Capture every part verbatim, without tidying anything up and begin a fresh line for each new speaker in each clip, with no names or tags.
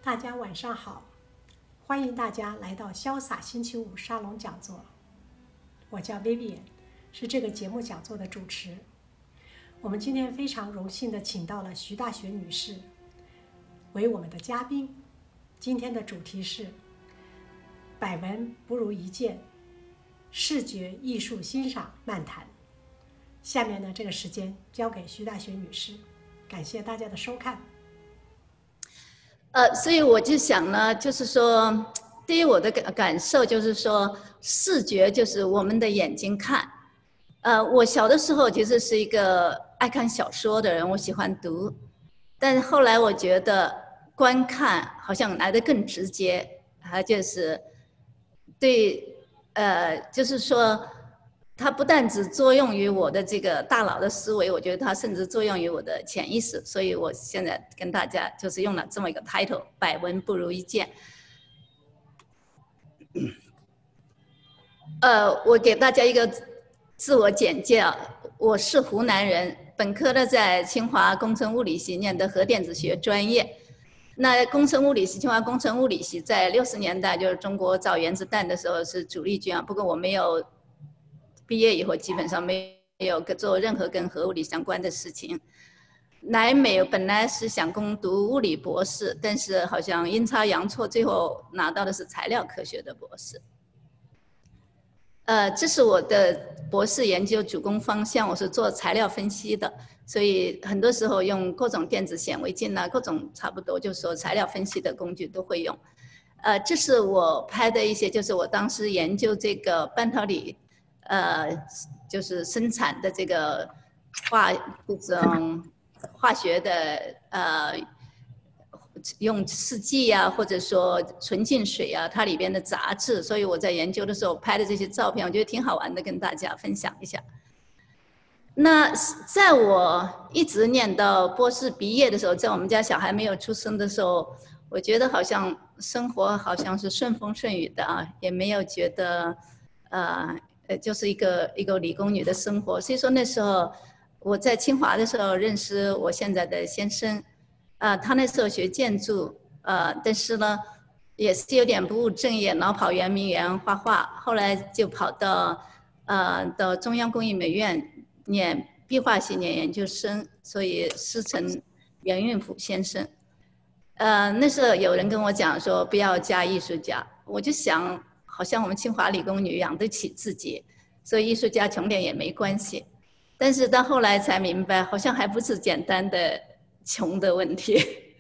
大家晚上好，欢迎大家来到潇洒星期五沙龙讲座。我叫 Vivian， 是这个节目讲座的主持。我们今天非常荣幸地请到了徐大学女士为我们的嘉宾。今天的主题是百闻不如一见，视觉艺术欣赏漫谈。下面呢，这个时间交给徐大学女士，感谢大家的收看。
呃，所以我就想呢，就是说，对于我的感感受，就是说，视觉就是我们的眼睛看。呃，我小的时候其实是一个爱看小说的人，我喜欢读，但是后来我觉得观看好像来得更直接，还就是对，呃，就是说，它不但只作用于我的这个大脑的思维，我觉得它甚至作用于我的潜意识。所以我现在跟大家就是用了这么一个 title， 百闻不如一见。呃，我给大家一个自我简介啊，我是湖南人，本科呢在清华工程物理系念的核电子学专业。那工程物理系，清华工程物理系在六十年代就是中国造原子弹的时候是主力军啊，不过我没有。毕业以后基本上没有做任何跟核物理相关的事情。来美本来是想攻读物理博士，但是好像阴差阳错，最后拿到的是材料科学的博士。呃，这是我的博士研究主攻方向，我是做材料分析的，所以很多时候用各种电子显微镜啊，各种差不多就是说材料分析的工具都会用。呃，这是我拍的一些，就是我当时研究这个半导体。呃，就是生产的这个化这种化学的呃，用试剂啊，或者说纯净水啊，它里边的杂质，所以我在研究的时候拍的这些照片，我觉得挺好玩的，跟大家分享一下。那在我一直念到博士毕业的时候，在我们家小孩没有出生的时候，我觉得好像生活好像是顺风顺雨的啊，也没有觉得呃。呃，就是一个一个理工女的生活。所以说那时候我在清华的时候认识我现在的先生，啊、呃，他那时候学建筑，呃，但是呢也是有点不务正业，老跑圆明园画画，后来就跑到呃到中央工艺美院念壁画系念研究生，所以师承袁运甫先生。呃，那时候有人跟我讲说不要嫁艺术家，我就想。好像我们清华理工女养得起自己，所以艺术家穷点也没关系。但是到后来才明白，好像还不是简单的穷的问题。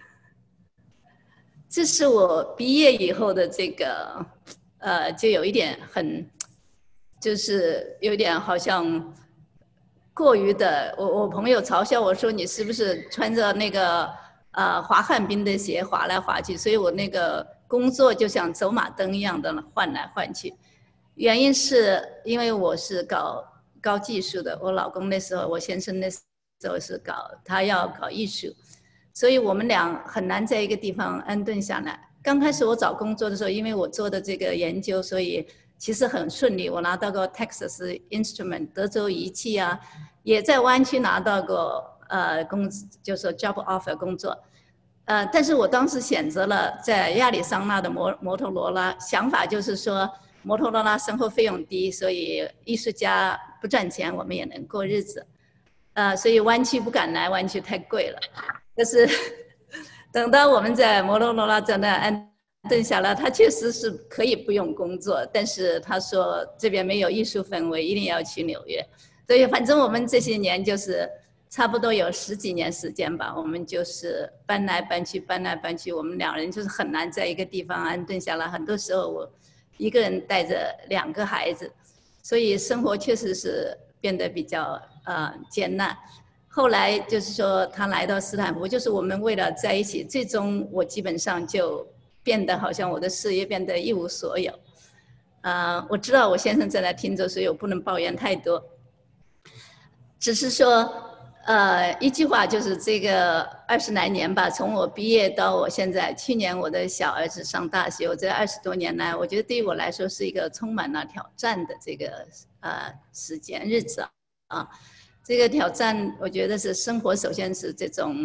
这是我毕业以后的这个，呃，就有一点很，就是有点好像过于的。我我朋友嘲笑我说：“你是不是穿着那个呃滑旱冰的鞋滑来滑去？”所以我那个。工作就像走马灯一样的换来换去，原因是因为我是搞高技术的，我老公那时候，我先生那时候是搞他要搞艺术，所以我们俩很难在一个地方安顿下来。刚开始我找工作的时候，因为我做的这个研究，所以其实很顺利，我拿到过 Texas Instrument 德州仪器啊，也在湾区拿到过呃工，就是 job offer 工作。呃，但是我当时选择了在亚利桑那的摩摩托罗拉，想法就是说摩托罗拉生活费用低，所以艺术家不赚钱，我们也能过日子。呃，所以湾区不敢来，湾区太贵了。但是等到我们在摩托罗拉在那安顿下来，他确实是可以不用工作，但是他说这边没有艺术氛围，一定要去纽约。所以反正我们这些年就是。差不多有十几年时间吧，我们就是搬来搬去，搬来搬去，我们两人就是很难在一个地方安顿下来。很多时候我一个人带着两个孩子，所以生活确实是变得比较呃艰难。后来就是说他来到斯坦福，就是我们为了在一起，最终我基本上就变得好像我的事业变得一无所有。呃，我知道我先生正在听着，所以我不能抱怨太多，只是说。呃，一句话就是这个二十来年吧，从我毕业到我现在，去年我的小儿子上大学，我这二十多年来，我觉得对于我来说是一个充满了挑战的这个呃时间日子啊。这个挑战，我觉得是生活首先是这种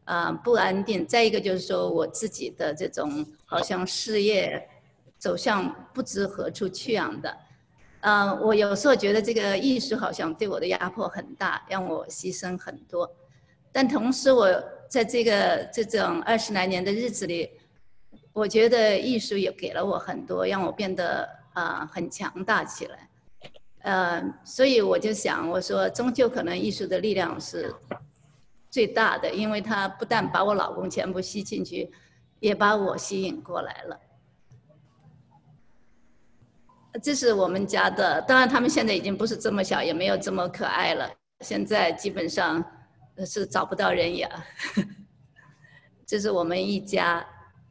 啊、呃、不安定，再一个就是说我自己的这种好像事业走向不知何处去样的。呃，我有时候觉得这个艺术好像对我的压迫很大，让我牺牲很多。但同时，我在这个这种二十来年的日子里，我觉得艺术也给了我很多，让我变得啊、呃、很强大起来。呃，所以我就想，我说终究可能艺术的力量是最大的，因为它不但把我老公全部吸进去，也把我吸引过来了。这是我们家的，当然他们现在已经不是这么小，也没有这么可爱了。现在基本上是找不到人养。这是我们一家。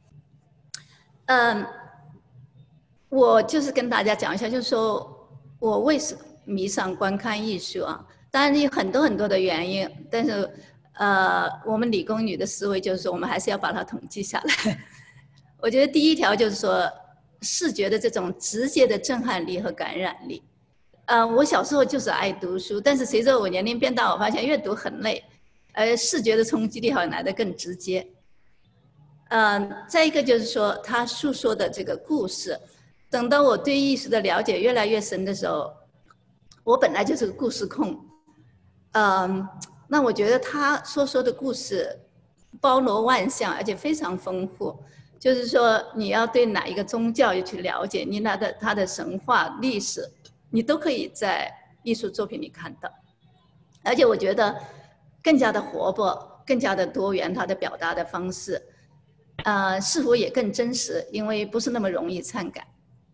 嗯，我就是跟大家讲一下，就是说我为什么迷上观看艺术啊？当然有很多很多的原因，但是呃，我们理工女的思维就是说，我们还是要把它统计下来。我觉得第一条就是说，视觉的这种直接的震撼力和感染力。呃，我小时候就是爱读书，但是随着我年龄变大，我发现阅读很累，而视觉的冲击力好像来得更直接。呃，再一个就是说，他诉说的这个故事，等到我对艺术的了解越来越深的时候，我本来就是个故事控，嗯，那我觉得他所说的故事包罗万象，而且非常丰富。就是说，你要对哪一个宗教去了解，你那的它的神话历史，你都可以在艺术作品里看到。而且我觉得更加的活泼，更加的多元，它的表达的方式，呃，似乎也更真实，因为不是那么容易篡改。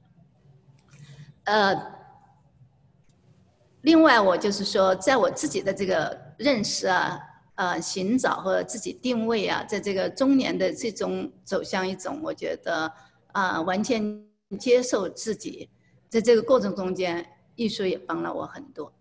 呃，另外我就是说，在我自己的这个认识啊。呃，寻找和自己定位啊，在这个中年的这种走向一种，我觉得啊、呃，完全接受自己，在这个过程中间，艺术也帮了我很多。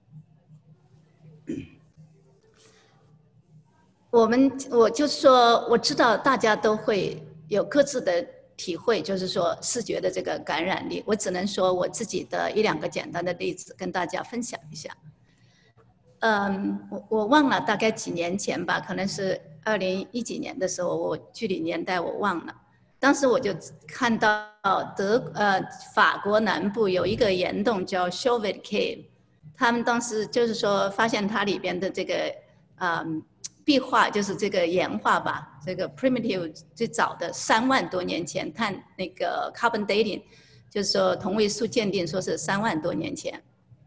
我们我就说，我知道大家都会有各自的体会，就是说视觉的这个感染力。我只能说我自己的一两个简单的例子跟大家分享一下。嗯，我我忘了大概几年前吧，可能是二零一几年的时候，我具体年代我忘了。当时我就看到德呃法国南部有一个岩洞叫 Chauvet Cave， 他们当时就是说发现它里边的这个嗯壁画，就是这个岩画吧，这个 primitive 最早的三万多年前，看那个 carbon dating， 就是说同位素鉴定，说是三万多年前。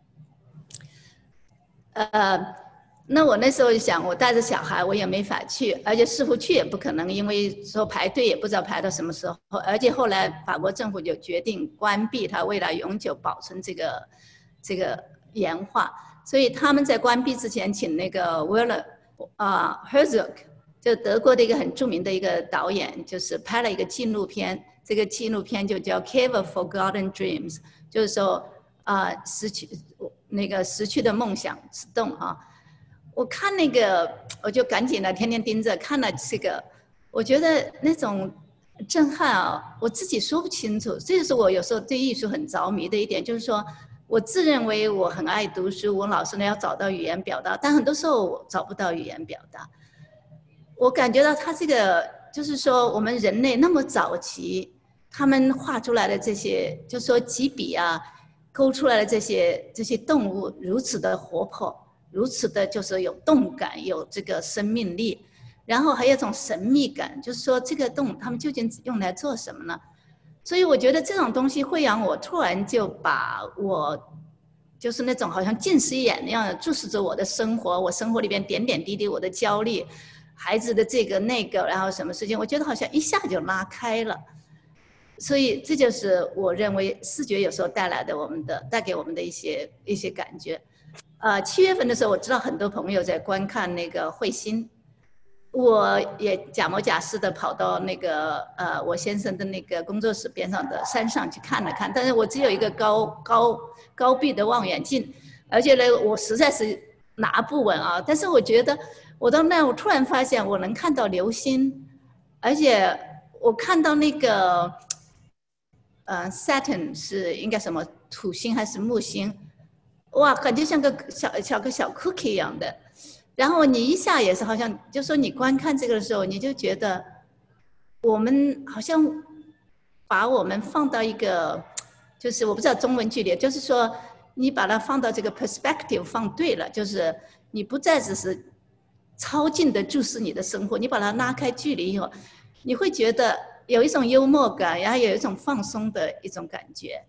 呃，那我那时候就想，我带着小孩，我也没法去，而且师傅去也不可能，因为说排队也不知道排到什么时候。而且后来法国政府就决定关闭它，为了永久保存这个这个岩画，所以他们在关闭之前，请那个 Werner 啊 Herzog， 就德国的一个很著名的一个导演，就是拍了一个纪录片，这个纪录片就叫《Cave of Forgotten Dreams》，就是说啊、呃、失去。那个失去的梦想之洞啊，我看那个我就赶紧的天天盯着看了这个，我觉得那种震撼啊，我自己说不清楚。这就是我有时候对艺术很着迷的一点，就是说我自认为我很爱读书，我老是呢要找到语言表达，但很多时候我找不到语言表达。我感觉到他这个就是说我们人类那么早期，他们画出来的这些，就是说几笔啊。勾出来的这些这些动物如此的活泼，如此的就是有动感，有这个生命力，然后还有一种神秘感，就是说这个动物它们究竟用来做什么呢？所以我觉得这种东西会让我突然就把我就是那种好像近视眼那样的注视着我的生活，我生活里边点点滴滴，我的焦虑，孩子的这个那个，然后什么事情，我觉得好像一下就拉开了。所以这就是我认为视觉有时候带来的我们的带给我们的一些一些感觉。呃，七月份的时候，我知道很多朋友在观看那个彗星，我也假模假式的跑到那个呃我先生的那个工作室边上的山上去看了看，但是我只有一个高高高臂的望远镜，而且呢，我实在是拿不稳啊。但是我觉得我到那，我突然发现我能看到流星，而且我看到那个。呃 ，Saturn 是应该什么土星还是木星？哇，感觉像个小小个小 cookie 一样的。 然后你一下也是好像，就说你观看这个的时候，你就觉得我们好像把我们放到一个，就是我不知道中文剧里，就是说你把它放到这个 perspective 放对了，就是你不再只是超近的注视你的生活，你把它拉开距离以后，你会觉得有一种幽默感，然后有一种放松的一种感觉。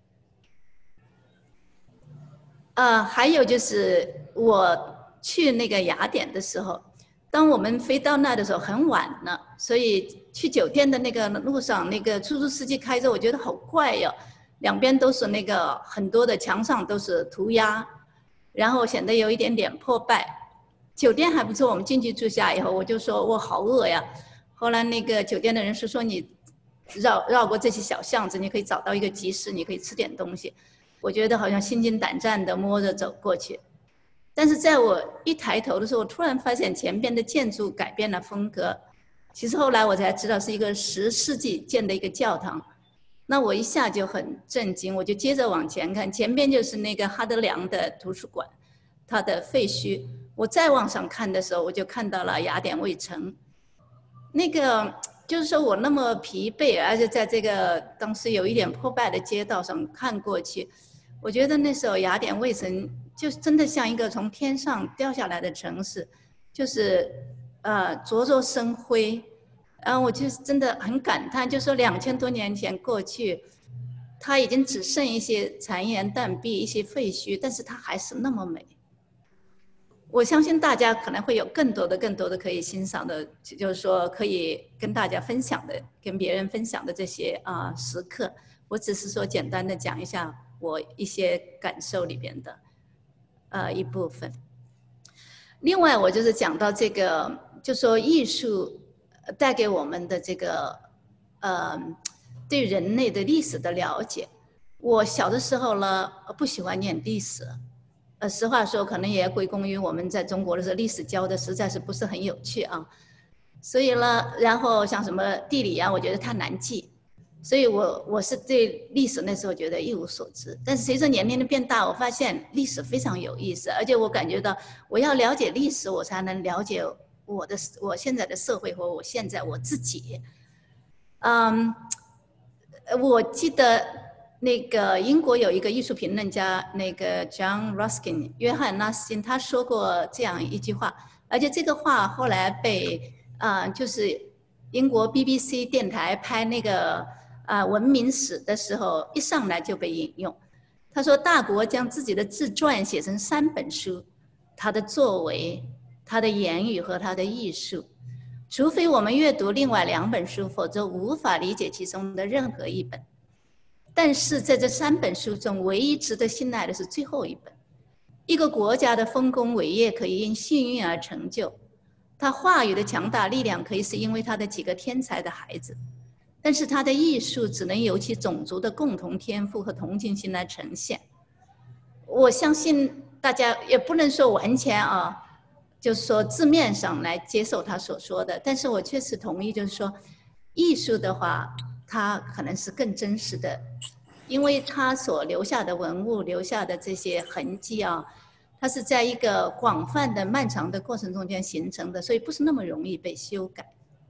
呃，还有就是我去那个雅典的时候，当我们飞到那的时候很晚了，所以去酒店的那个路上，那个出租司机开着，我觉得好怪哟，两边都是那个很多的墙上都是涂鸦，然后显得有一点点破败。酒店还不错，我们进去住下以后，我就说我好饿呀。后来那个酒店的人是说你绕绕过这些小巷子，你可以找到一个集市，你可以吃点东西。我觉得好像心惊胆战的摸着走过去，但是在我一抬头的时候，我突然发现前边的建筑改变了风格。其实后来我才知道是一个十世纪建的一个教堂，那我一下就很震惊，我就接着往前看，前边就是那个哈德良的图书馆，它的废墟。我再往上看的时候，我就看到了雅典卫城。那个就是说我那么疲惫，而且在这个当时有一点破败的街道上看过去。我觉得那时候雅典卫城就真的像一个从天上掉下来的城市，就是呃灼灼生辉，然后我就真的很感叹，就说两千多年前过去，它已经只剩一些残垣断壁、一些废墟，但是它还是那么美。我相信大家可能会有更多的、更多的可以欣赏的，就是说可以跟大家分享的、跟别人分享的这些啊、呃、时刻。我只是说简单的讲一下我一些感受里边的呃一部分。另外，我就是讲到这个，就说艺术带给我们的这个呃对人类的历史的了解。我小的时候呢，不喜欢念历史。呃，实话说，可能也归功于我们在中国的时候，历史教的实在是不是很有趣啊。所以呢，然后像什么地理啊，我觉得太难记。所以我我是对历史那时候觉得一无所知，但是随着年龄的变大，我发现历史非常有意思，而且我感觉到我要了解历史，我才能了解我的我现在的社会和我现在我自己。嗯，我记得那个英国有一个艺术评论家，那个 John Ruskin 约翰拉斯金，他说过这样一句话，而且这个话后来被啊、呃，就是英国 B B C 电台拍那个。啊，文明史的时候一上来就被引用。他说，大国将自己的自传写成三本书，他的作为、他的言语和他的艺术。除非我们阅读另外两本书，否则无法理解其中的任何一本。但是在这三本书中，唯一值得信赖的是最后一本。一个国家的丰功伟业可以因幸运而成就，他话语的强大力量可以是因为他的几个天才的孩子。但是他的艺术只能由其种族的共同天赋和同情心来呈现。我相信大家也不能说完全啊，就是说字面上来接受他所说的，但是我确实同意，就是说艺术的话，它可能是更真实的，因为它所留下的文物、留下的这些痕迹啊，它是在一个广泛的、漫长的过程中间形成的，所以不是那么容易被修改。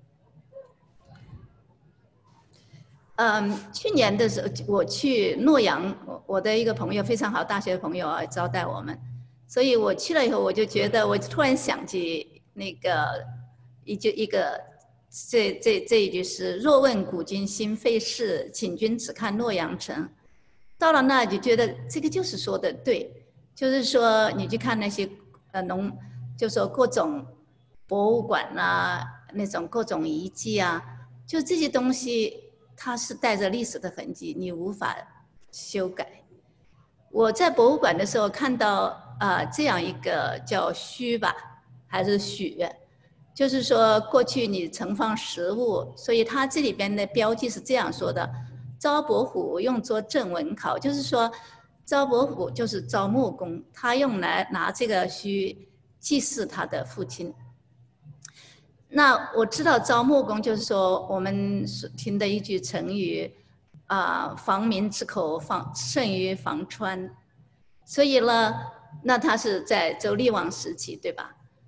嗯，去年的时候我去洛阳，我的一个朋友非常好，大学朋友啊招待我们，所以我去了以后，我就觉得我突然想起那个一句一个这这这一句诗：若问古今心非事，请君只看洛阳城。到了那就觉得这个就是说的对，就是说你去看那些呃农，就说各种博物馆啊，那种各种遗迹啊，就这些东西。它是带着历史的痕迹，你无法修改。我在博物馆的时候看到啊、呃，这样一个叫虚吧，还是许，就是说过去你盛放食物，所以它这里边的标记是这样说的：招伯虎用作正文考，就是说招伯虎就是招木工，他用来拿这个虚祭祀他的父亲。那我知道招木工就是说我们听的一句成语，啊、呃，防民之口，防胜于防川。所以呢，那他是在周厉王时期，对吧？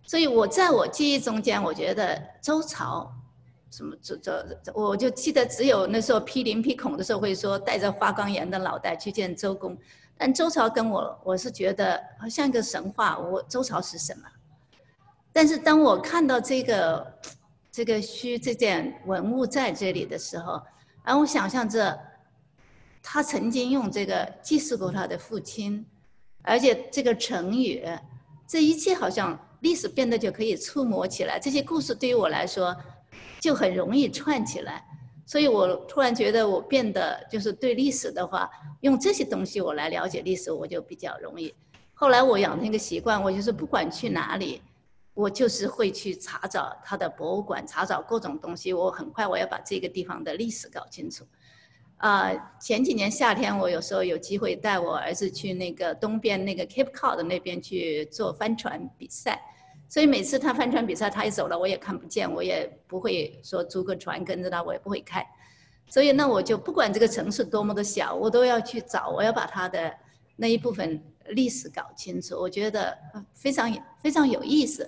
所以我在我记忆中间，我觉得周朝。什么这这这，我就记得只有那时候批林批孔的时候会说带着花岗岩的脑袋去见周公，但周朝跟我我是觉得好像一个神话，我周朝是什么？但是当我看到这个这个虚这件文物在这里的时候，然后我想象着他曾经用这个祭祀过他的父亲，而且这个成语，这一切好像历史变得就可以触摸起来，这些故事对于我来说。就很容易串起来，所以我突然觉得我变得就是对历史的话，用这些东西我来了解历史，我就比较容易。后来我养成一个习惯，我就是不管去哪里，我就是会去查找它的博物馆，查找各种东西。我很快我要把这个地方的历史搞清楚。啊、呃，前几年夏天我有时候有机会带我儿子去那个东边那个 Cape Cod 那边去做帆船比赛。所以每次他帆船比赛，他一走了，我也看不见，我也不会说租个船跟着他，我也不会开。所以那我就不管这个城市多么的小，我都要去找，我要把他的那一部分历史搞清楚。我觉得非常非常有意思。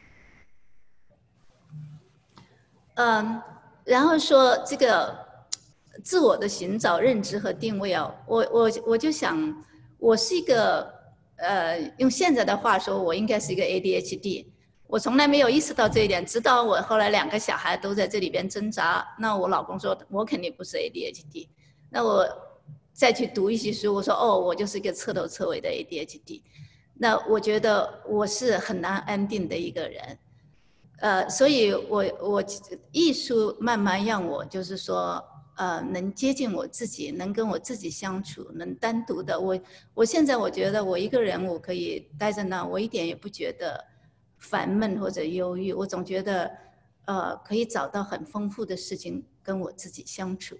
嗯，然后说这个自我的寻找、认知和定位啊，我我我就想，我是一个。呃，用现在的话说，我应该是一个 A D H D。我从来没有意识到这一点，直到我后来两个小孩都在这里边挣扎。那我老公说，我肯定不是 A D H D。那我再去读一些书，我说，哦，我就是一个彻头彻尾的 A D H D。那我觉得我是很难安定的一个人。呃，所以我我艺术慢慢让我就是说。呃，能接近我自己，能跟我自己相处，能单独的我，我现在我觉得我一个人我可以待在那，我一点也不觉得烦闷或者忧郁，我总觉得呃可以找到很丰富的事情跟我自己相处。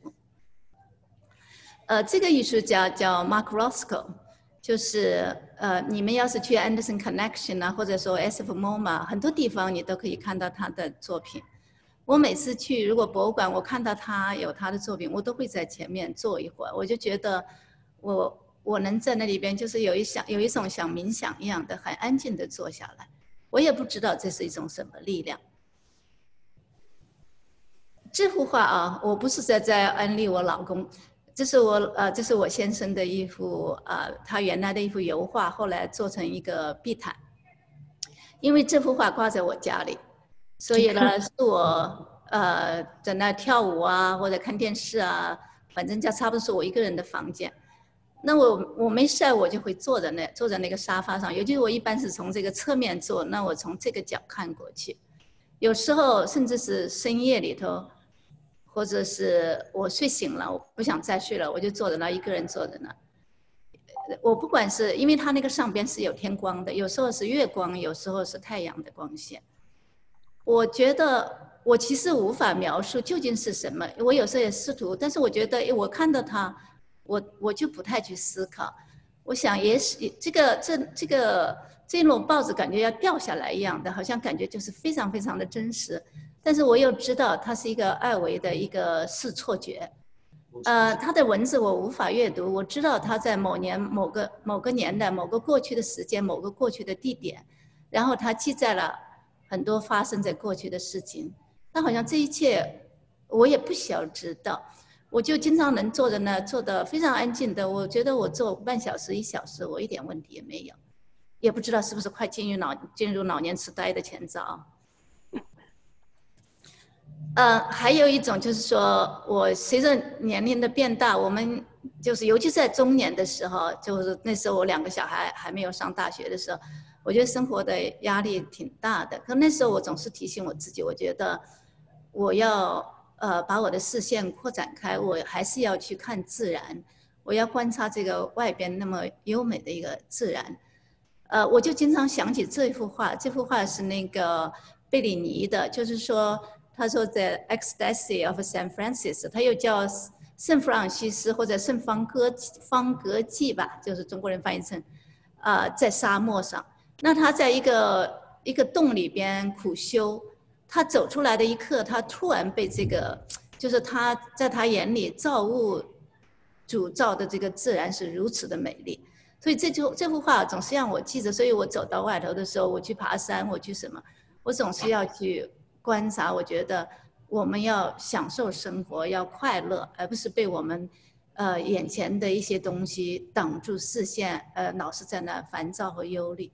呃，这个艺术家叫 Mark Rothko， 就是呃你们要是去 Anderson Connection 啊，或者说 S F MoMA， 很多地方你都可以看到他的作品。我每次去，如果博物馆我看到他有他的作品，我都会在前面坐一会儿。我就觉得我，我能在那里边，就是有一想有一种像冥想一样的，很安静的坐下来。我也不知道这是一种什么力量。这幅画啊，我不是在在安利我老公，这是我呃，这是我先生的一幅呃，他原来的一幅油画，后来做成一个地毯。因为这幅画挂在我家里。所以呢，是我呃在那跳舞啊，或者看电视啊，反正家差不多是我一个人的房间。那我我没事，我就会坐在那，坐在那个沙发上。尤其我一般是从这个侧面坐，那我从这个角看过去。有时候甚至是深夜里头，或者是我睡醒了，我不想再睡了，我就坐在那，一个人坐在那。我不管是因为它那个上边是有天光的，有时候是月光，有时候是太阳的光线。我觉得我其实无法描述究竟是什么，我有时候也试图，但是我觉得我看到它，我我就不太去思考。我想也许这个这这个这摞报纸感觉要掉下来一样的，好像感觉就是非常非常的真实，但是我又知道它是一个二维的一个视错觉。呃，它的文字我无法阅读，我知道它在某年某个某个年代某个过去的时间某个过去的地点，然后它记载了很多发生在过去的事情，但好像这一切我也不需要知道，我就经常能坐在那，坐得非常安静的。我觉得我坐半小时一小时，我一点问题也没有，也不知道是不是快进入脑进入老年痴呆的前兆。呃，还有一种就是说，我随着年龄的变大，我们就是尤其是在中年的时候，就是那时候我两个小孩还没有上大学的时候。我觉得生活的压力挺大的，可那时候我总是提醒我自己，我觉得我要呃把我的视线扩展开，我还是要去看自然，我要观察这个外边那么优美的一个自然。呃，我就经常想起这幅画，这幅画是那个贝里尼的，就是说他说在 Ecstasy of San Francisco， 他又叫圣弗朗西斯或者圣方歌方格记吧，就是中国人翻译成呃在沙漠上。那他在一个一个洞里边苦修，他走出来的一刻，他突然被这个，就是他在他眼里造物主造的这个自然是如此的美丽， 所以这句这幅画总是让我记着。所以我走到外头的时候，我去爬山，我去什么，我总是要去观察。我觉得我们要享受生活，要快乐，而不是被我们呃眼前的一些东西挡住视线，呃，老是在那烦躁和忧虑。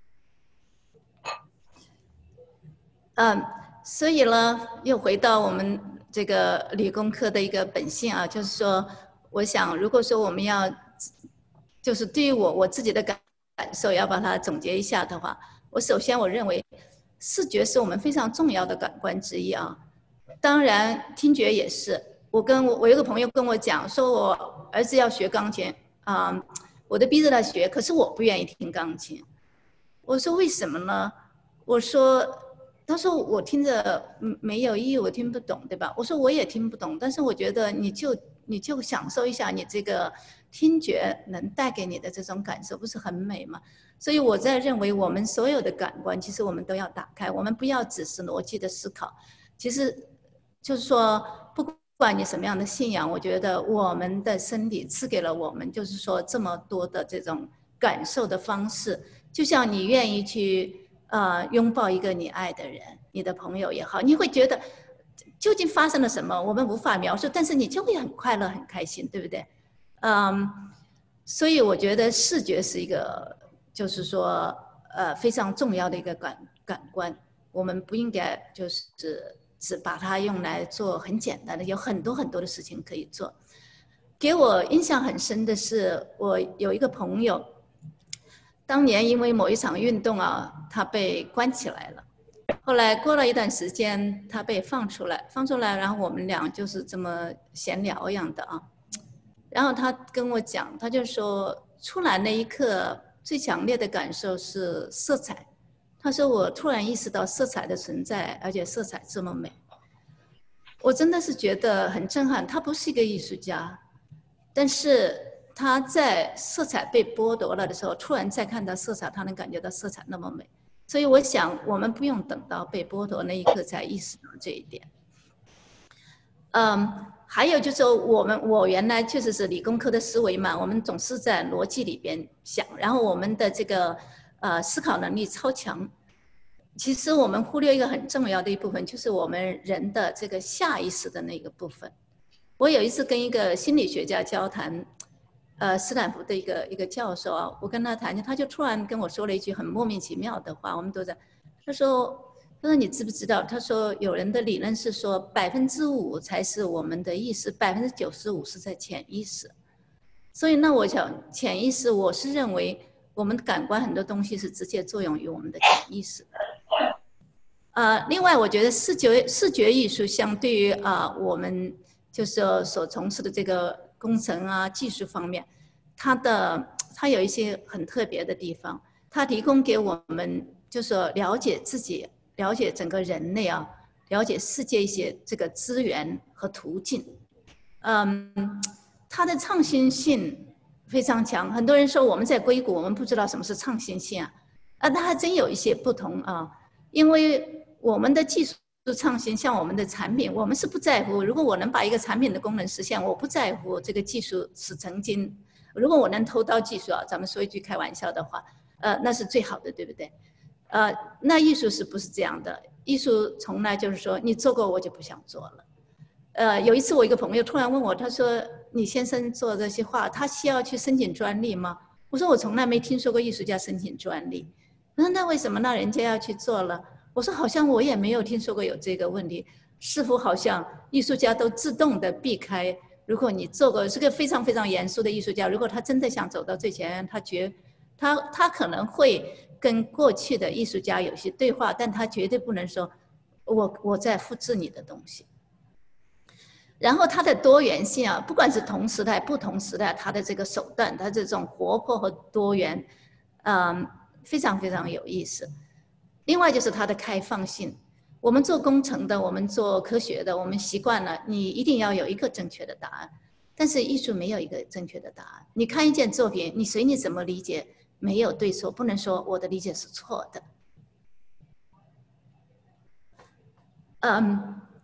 嗯，所以呢，又回到我们这个理工科的一个本性啊，就是说，我想，如果说我们要，就是对于我我自己的感感受，要把它总结一下的话，我首先我认为，视觉是我们非常重要的感官之一啊，当然听觉也是。我跟我我有个朋友跟我讲，说我儿子要学钢琴啊、嗯，我都逼着他学，可是我不愿意听钢琴。我说为什么呢？我说。他说我听着没有意义，我听不懂，对吧？我说我也听不懂，但是我觉得你就你就享受一下你这个听觉能带给你的这种感受，不是很美吗？所以我在认为我们所有的感官，其实我们都要打开，我们不要只是逻辑的思考。其实就是说，不管你什么样的信仰，我觉得我们的身体赐给了我们，就是说这么多的这种感受的方式，就像你愿意去。呃，拥抱一个你爱的人，你的朋友也好，你会觉得究竟发生了什么，我们无法描述，但是你就会很快乐、很开心，对不对？嗯，所以我觉得视觉是一个，就是说，呃，非常重要的一个感感官，我们不应该就是只把它用来做很简单的，有很多很多的事情可以做。给我印象很深的是，我有一个朋友。当年因为某一场运动啊，他被关起来了。后来过了一段时间，他被放出来，放出来，然后我们俩就是这么闲聊一样的啊。然后他跟我讲，他就说出来那一刻最强烈的感受是色彩。他说我突然意识到色彩的存在，而且色彩这么美。我真的是觉得很震撼。他不是一个艺术家，但是。他在色彩被剥夺了的时候，突然再看到色彩，他能感觉到色彩那么美。所以我想，我们不用等到被剥夺那一刻才意识到这一点。嗯，还有就是我们，我原来确实是理工科的思维嘛，我们总是在逻辑里边想，然后我们的这个呃思考能力超强。其实我们忽略一个很重要的一部分，就是我们人的这个下意识的那个部分。我有一次跟一个心理学家交谈。呃，斯坦福的一个一个教授啊，我跟他谈，他就突然跟我说了一句很莫名其妙的话，我们都在，他说，他说你知不知道？他说有人的理论是说百分之五才是我们的意识，百分之九十五是在潜意识。所以那我想潜意识，我是认为我们的感官很多东西是直接作用于我们的潜意识。呃，另外我觉得视觉视觉艺术相对于啊、呃、我们就是所从事的这个。工程啊，技术方面，它的它有一些很特别的地方，它提供给我们就是说了解自己、了解整个人类啊，了解世界一些这个资源和途径。嗯，它的创新性非常强。很多人说我们在硅谷，我们不知道什么是创新性啊，啊，它还真有一些不同啊，因为我们的技术。创新像我们的产品，我们是不在乎。如果我能把一个产品的功能实现，我不在乎这个技术是曾经。如果我能偷到技术啊，咱们说一句开玩笑的话，呃，那是最好的，对不对？呃，那艺术是不是这样的？艺术从来就是说，你做过我就不想做了。呃，有一次我一个朋友突然问我，他说：“你先生做这些画，他需要去申请专利吗？”我说：“我从来没听说过艺术家申请专利。”他说：“那为什么那人家要去做了？”我说好像我也没有听说过有这个问题，似乎好像艺术家都自动的避开。如果你做过是个非常非常严肃的艺术家，如果他真的想走到最前，他绝他他可能会跟过去的艺术家有些对话，但他绝对不能说我我在复制你的东西。然后它的多元性啊，不管是同时代不同时代，它的这个手段，它这种活泼和多元，嗯，非常非常有意思。另外就是它的开放性，我们做工程的，我们做科学的，我们习惯了你一定要有一个正确的答案，但是艺术没有一个正确的答案。你看一件作品，你随你怎么理解，没有对错，不能说我的理解是错的。嗯，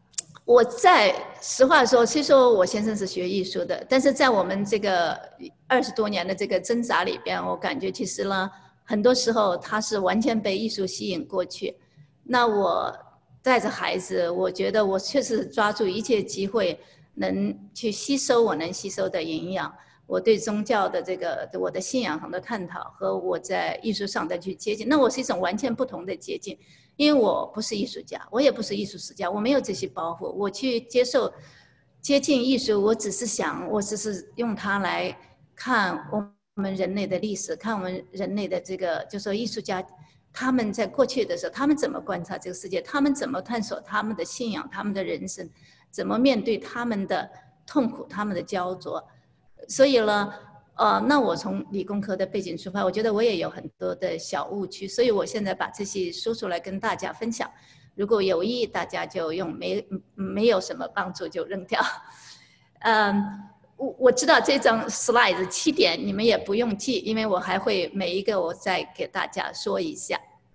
我在实话说，虽说我先生是学艺术的，但是在我们这个二十多年的这个挣扎里边，我感觉其实呢，很多时候他是完全被艺术吸引过去。那我带着孩子，我觉得我确实抓住一切机会，能去吸收我能吸收的营养。我对宗教的这个我的信仰上的探讨和我在艺术上的去接近，那我是一种完全不同的接近。因为我不是艺术家，我也不是艺术史家，我没有这些包袱。我去接受接近艺术，我只是想，我只是用它来看我们人类的历史，看我们人类的这个，就说艺术家他们在过去的时候，他们怎么观察这个世界，他们怎么探索他们的信仰，他们的人生，怎么面对他们的痛苦，他们的焦灼。所以呢。呃，那我从理工科的背景出发，我觉得我也有很多的小误区，所以我现在把这些说出来跟大家分享。如果有意，大家就用；没没有什么帮助就扔掉。嗯，我我知道这张 slide 七点你们也不用记，因为我还会每一个我再给大家说一下。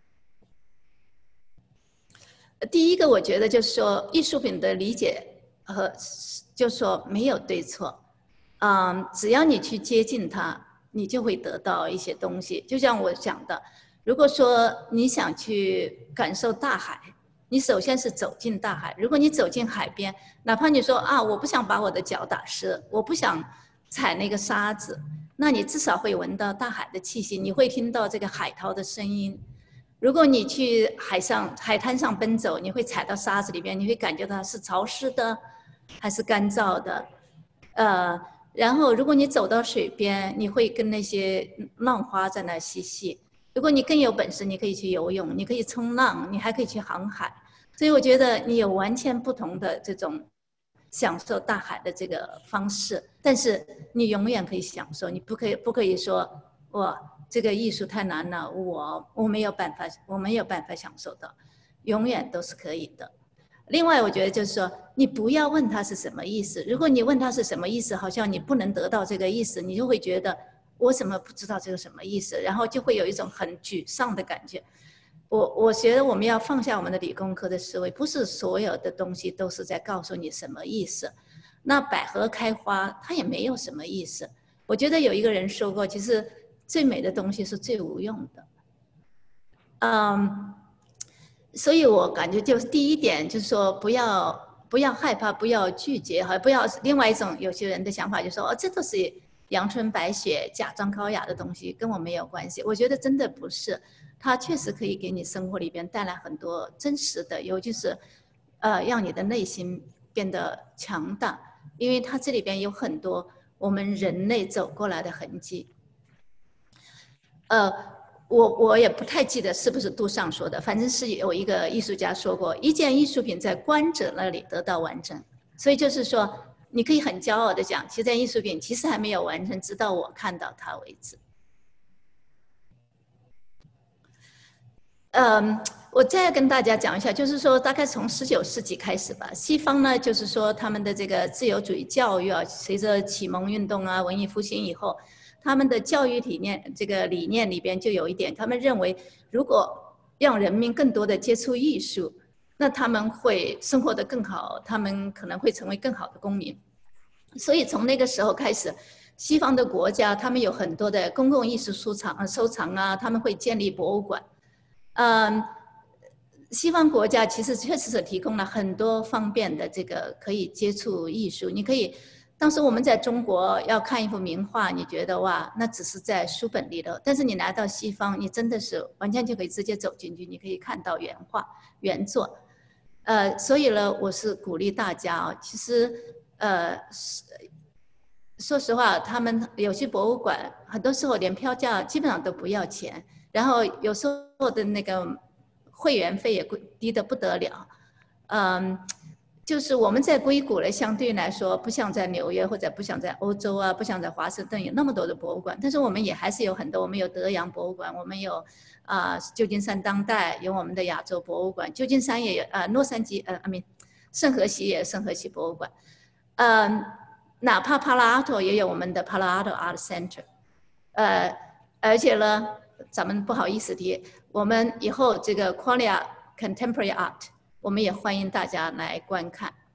第一个，我觉得就是说艺术品的理解和就是说没有对错。嗯，只要你去接近它，你就会得到一些东西。就像我讲的，如果说你想去感受大海，你首先是走进大海。如果你走进海边，哪怕你说啊，我不想把我的脚打湿，我不想踩那个沙子，那你至少会闻到大海的气息，你会听到这个海涛的声音。如果你去海上海滩上奔走，你会踩到沙子里边，你会感觉到是潮湿的，还是干燥的，呃。然后，如果你走到水边，你会跟那些浪花在那嬉戏。如果你更有本事，你可以去游泳，你可以冲浪，你还可以去航海。所以我觉得你有完全不同的这种享受大海的这个方式。但是你永远可以享受，你不可以不可以说哇，这个艺术太难了，我我没有办法，我没有办法享受到，永远都是可以的。另外，我觉得就是说，你不要问他是什么意思。如果你问他是什么意思，好像你不能得到这个意思，你就会觉得我怎么不知道这个什么意思，然后就会有一种很沮丧的感觉。我我觉得我们要放下我们的理工科的思维，不是所有的东西都是在告诉你什么意思。那百合开花，它也没有什么意思。我觉得有一个人说过，其实最美的东西是最无用的。嗯。所以我感觉就是第一点，就是说不要不要害怕，不要拒绝，还不要另外一种有些人的想法就是说哦，这都是阳春白雪、假装高雅的东西，跟我没有关系。我觉得真的不是，它确实可以给你生活里边带来很多真实的，尤其是呃让你的内心变得强大，因为它这里边有很多我们人类走过来的痕迹。呃。我我也不太记得是不是杜尚说的，反正是有一个艺术家说过，一件艺术品在观者那里得到完成，所以就是说，你可以很骄傲的讲，其实这件艺术品其实还没有完成，直到我看到它为止。嗯，我再跟大家讲一下，就是说，大概从十九世纪开始吧，西方呢，就是说他们的这个自由主义教育啊，随着启蒙运动啊、文艺复兴以后。他们的教育理念，这个理念里边就有一点，他们认为，如果让人民更多的接触艺术，那他们会生活得更好，他们可能会成为更好的公民。所以从那个时候开始，西方的国家他们有很多的公共艺术收藏、收藏啊，他们会建立博物馆。嗯，西方国家其实确实是提供了很多方便的这个可以接触艺术，你可以。当时我们在中国要看一幅名画，你觉得哇，那只是在书本里头。但是你来到西方，你真的是完全就可以直接走进去，你可以看到原画、原作。呃，所以呢，我是鼓励大家啊，其实呃，说实话，他们有些博物馆很多时候连票价基本上都不要钱，然后有时候的那个会员费也低得不得了，嗯。就是我们在硅谷呢，相对来说不像在纽约或者不像在欧洲啊，不像在华盛顿有那么多的博物馆，但是我们也还是有很多，我们有德阳博物馆，我们有啊、呃、旧金山当代，有我们的亚洲博物馆，旧金山也有啊、呃、洛杉矶呃 I mean 圣荷西也有圣荷西博物馆，呃哪怕帕拉阿托也有我们的帕拉阿托 Art Center， 呃而且呢，咱们不好意思提，我们以后这个 Qualia Contemporary Art。我们也欢迎大家来观看，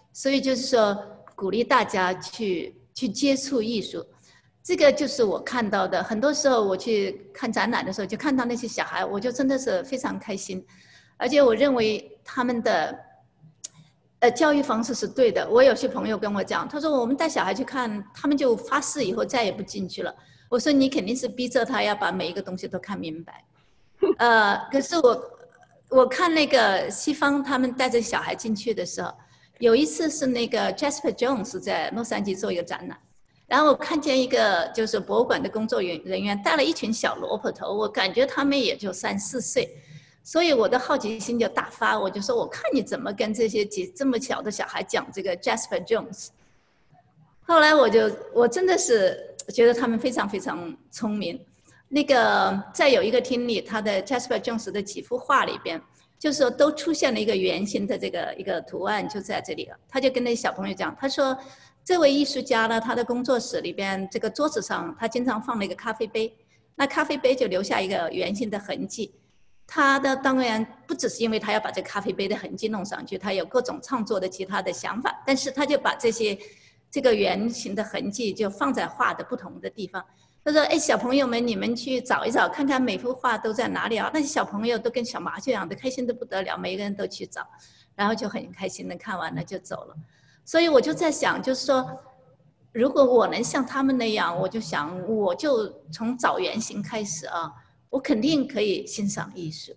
所以就是说鼓励大家去去接触艺术。这个就是我看到的，很多时候我去看展览的时候，就看到那些小孩，我就真的是非常开心，而且我认为他们的呃教育方式是对的。我有些朋友跟我讲，他说我们带小孩去看，他们就发誓以后再也不进去了。我说你肯定是逼着他要把每一个东西都看明白，呃，可是我我看那个西方他们带着小孩进去的时候，有一次是那个 Jasper Jones 在洛杉矶做一个展览。然后我看见一个就是博物馆的工作人员带了一群小萝卜头，我感觉他们也就三四岁，所以我的好奇心就大发，我就说我看你怎么跟这些几这么小的小孩讲这个 Jasper Jones。后来我就我真的是觉得他们非常非常聪明。那个在有一个厅里，他的 Jasper Jones 的几幅画里边，就是说都出现了一个圆形的这个一个图案，就在这里了。他就跟那小朋友讲，他说。这位艺术家呢，他的工作室里边这个桌子上，他经常放了一个咖啡杯，那咖啡杯就留下一个圆形的痕迹。他的当然不只是因为他要把这咖啡杯的痕迹弄上去，他有各种创作的其他的想法，但是他就把这些这个圆形的痕迹就放在画的不同的地方。他说：“哎，小朋友们，你们去找一找，看看每幅画都在哪里啊？”那些小朋友都跟小麻雀一样的开心的不得了，每个人都去找，然后就很开心的看完了就走了。所以我就在想，就是说，如果我能像他们那样，我就想，我就从找原型开始啊，我肯定可以欣赏艺术。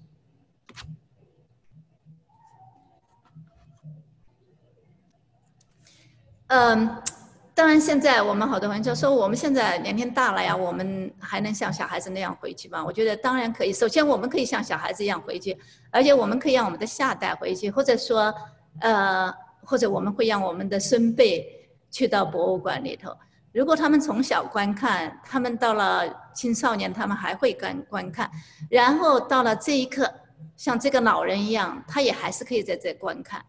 嗯，当然现在我们好多人就说，我们现在年龄大了呀，我们还能像小孩子那样回去吗？我觉得当然可以。首先，我们可以像小孩子一样回去，而且我们可以让我们的下代回去，或者说，呃。或者我们会让我们的孙辈去到博物馆里头，如果他们从小观看，他们到了青少年，他们还会观观看，然后到了这一刻，像这个老人一样，他也还是可以在这观看。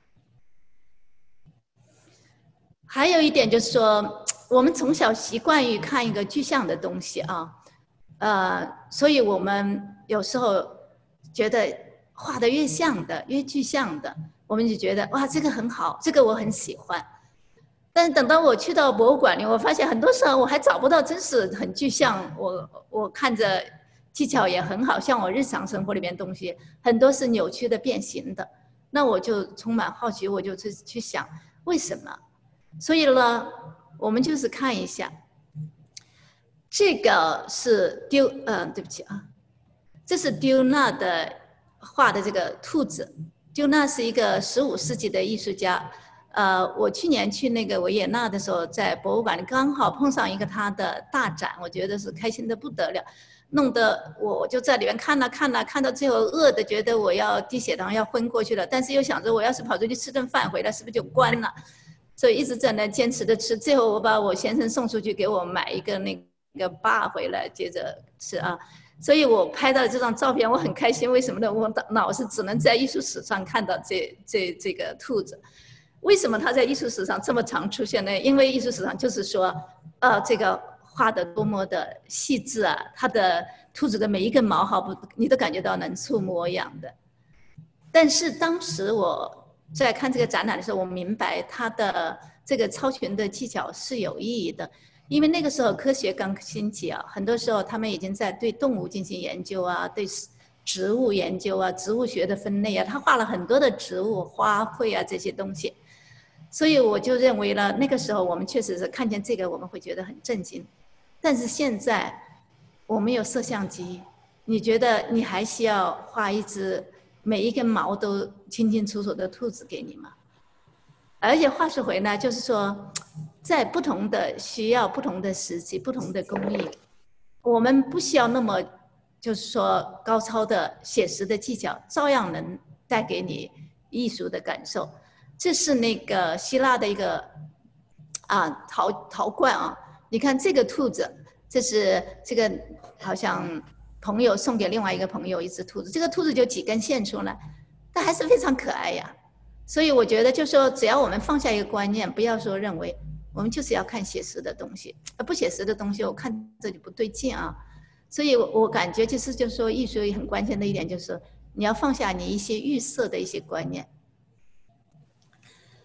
还有一点就是说，我们从小习惯于看一个具象的东西啊，呃，所以我们有时候觉得画的越像的，越具象的。我们就觉得哇，这个很好，这个我很喜欢。但是等到我去到博物馆里，我发现很多时候我还找不到真是很具象，我我看着技巧也很好，像我日常生活里面东西很多是扭曲的、变形的。那我就充满好奇，我就去去想为什么。所以呢，我们就是看一下，这个是丢，嗯、呃，对不起啊，这是丢纳的画的这个兔子。丢纳是一个十五世纪的艺术家，呃，我去年去那个维也纳的时候，在博物馆里刚好碰上一个他的大展，我觉得是开心的不得了，弄得我就在里面看了看了，看到最后饿的觉得我要低血糖要昏过去了，但是又想着我要是跑出去吃顿饭回来是不是就关了，所以一直在那坚持的吃，最后我把我先生送出去给我买一个那个bar回来接着吃啊。所以我拍到这张照片，我很开心。为什么呢？我老是只能在艺术史上看到这这这个兔子。为什么它在艺术史上这么常出现呢？因为艺术史上就是说，呃，这个画的多么的细致啊，它的兔子的每一根毛毫不，你都感觉到能触摸一样的。但是当时我在看这个展览的时候，我明白它的这个超群的技巧是有意义的。因为那个时候科学刚兴起啊，很多时候他们已经在对动物进行研究啊，对植物研究啊，植物学的分类啊，他画了很多的植物、花卉啊这些东西，所以我就认为呢，那个时候我们确实是看见这个我们会觉得很震惊，但是现在我们有摄像机，你觉得你还需要画一只每一根毛都清清楚楚的兔子给你吗？而且话说回来，就是说，在不同的需要、不同的时期、不同的工艺，我们不需要那么，就是说高超的写实的技巧，照样能带给你艺术的感受。这是那个希腊的一个啊陶陶罐啊，你看这个兔子，这是这个好像朋友送给另外一个朋友一只兔子，这个兔子就几根线出来，但还是非常可爱呀。所以我觉得，就是说，只要我们放下一个观念，不要说认为我们就是要看写实的东西，而不写实的东西，我看这就不对劲啊。所以我，我感觉就是，就是说，艺术很关键的一点就是，你要放下你一些预设的一些观念。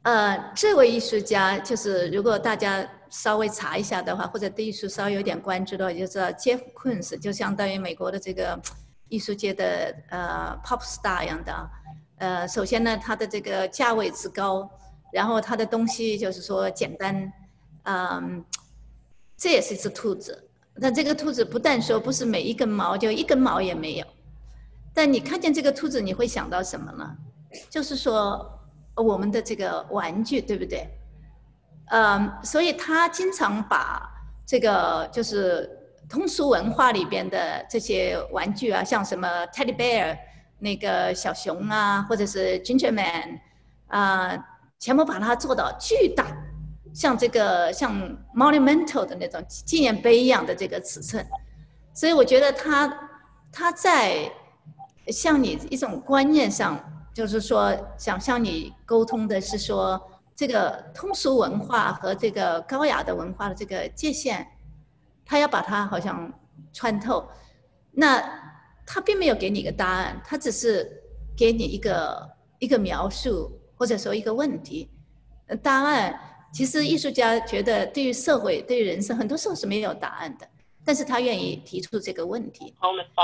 呃，这位艺术家就是如果大家稍微查一下的话，或者对艺术稍微有点关注的话，就知道 Jeff Koons 就相当于美国的这个艺术界的呃 pop star 一样的啊。呃，首先呢，他的这个价位之高，然后他的东西就是说简单，嗯，这也是一只兔子。但这个兔子不但说不是每一根毛就一根毛也没有，但你看见这个兔子，你会想到什么呢？就是说我们的这个玩具，对不对？嗯，所以他经常把这个就是通俗文化里边的这些玩具啊，像什么 Teddy Bear 那个小熊啊，或者是 Ginger Man 啊、呃，全部把它做到巨大，像这个像 monumental 的那种纪念碑一样的这个尺寸。所以我觉得他他在向你一种观念上，就是说想向你沟通的是说，这个通俗文化和这个高雅的文化的这个界限，他要把它好像穿透。那他并没有给你一个答案，他只是给你一个一个描述，或者说一个问题。答案其实艺术家觉得对于社会、对于人生，很多时候是没有答案的，但是他愿意提出这个问题。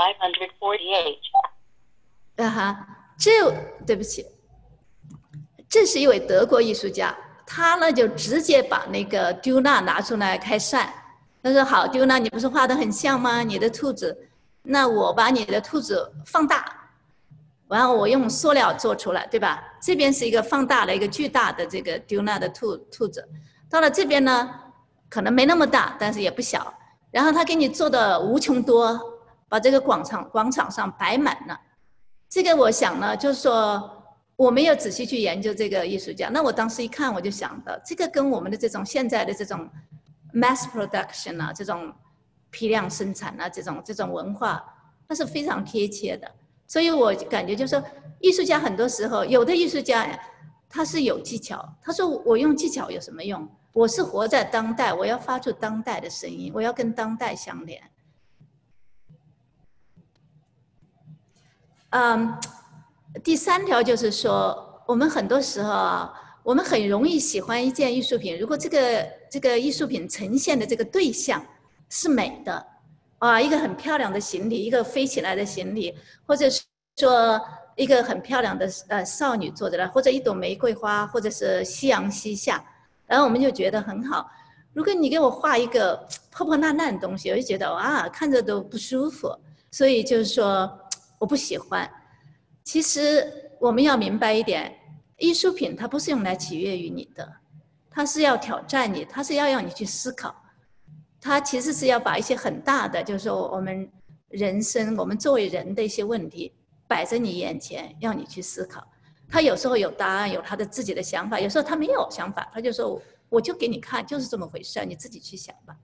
啊哈，这对不起。这是一位德国艺术家，他呢就直接把那个丢娜拿出来开扇。他说：“好，丢娜，你不是画得很像吗？你的兔子，那我把你的兔子放大，然后我用塑料做出来，对吧？这边是一个放大的一个巨大的这个丢娜的兔兔子，到了这边呢，可能没那么大，但是也不小。然后他给你做的无穷多，把这个广场广场上摆满了。这个我想呢，就是说。”我没有仔细去研究这个艺术家，那我当时一看，我就想到，这个跟我们的这种现在的这种 mass production 啊，这种批量生产啊，这种这种文化，那是非常贴切的。所以我感觉就是说，艺术家很多时候，有的艺术家他是有技巧，他说我用技巧有什么用？我是活在当代，我要发出当代的声音，我要跟当代相连。嗯。第三条就是说，我们很多时候啊，我们很容易喜欢一件艺术品，如果这个这个艺术品呈现的这个对象是美的，啊，一个很漂亮的行李，一个飞起来的行李，或者是说一个很漂亮的呃少女坐着的，或者一朵玫瑰花，或者是夕阳西下，然后我们就觉得很好。如果你给我画一个破破烂烂的东西，我就觉得啊，看着都不舒服，所以就是说我不喜欢。其实我们要明白一点，艺术品它不是用来取悦于你的，它是要挑战你，它是要让你去思考，它其实是要把一些很大的，就是说我们人生，我们作为人的一些问题摆在你眼前，让你去思考。他有时候有答案，有他的自己的想法，有时候他没有想法，他就说我就给你看，就是这么回事，你自己去想吧。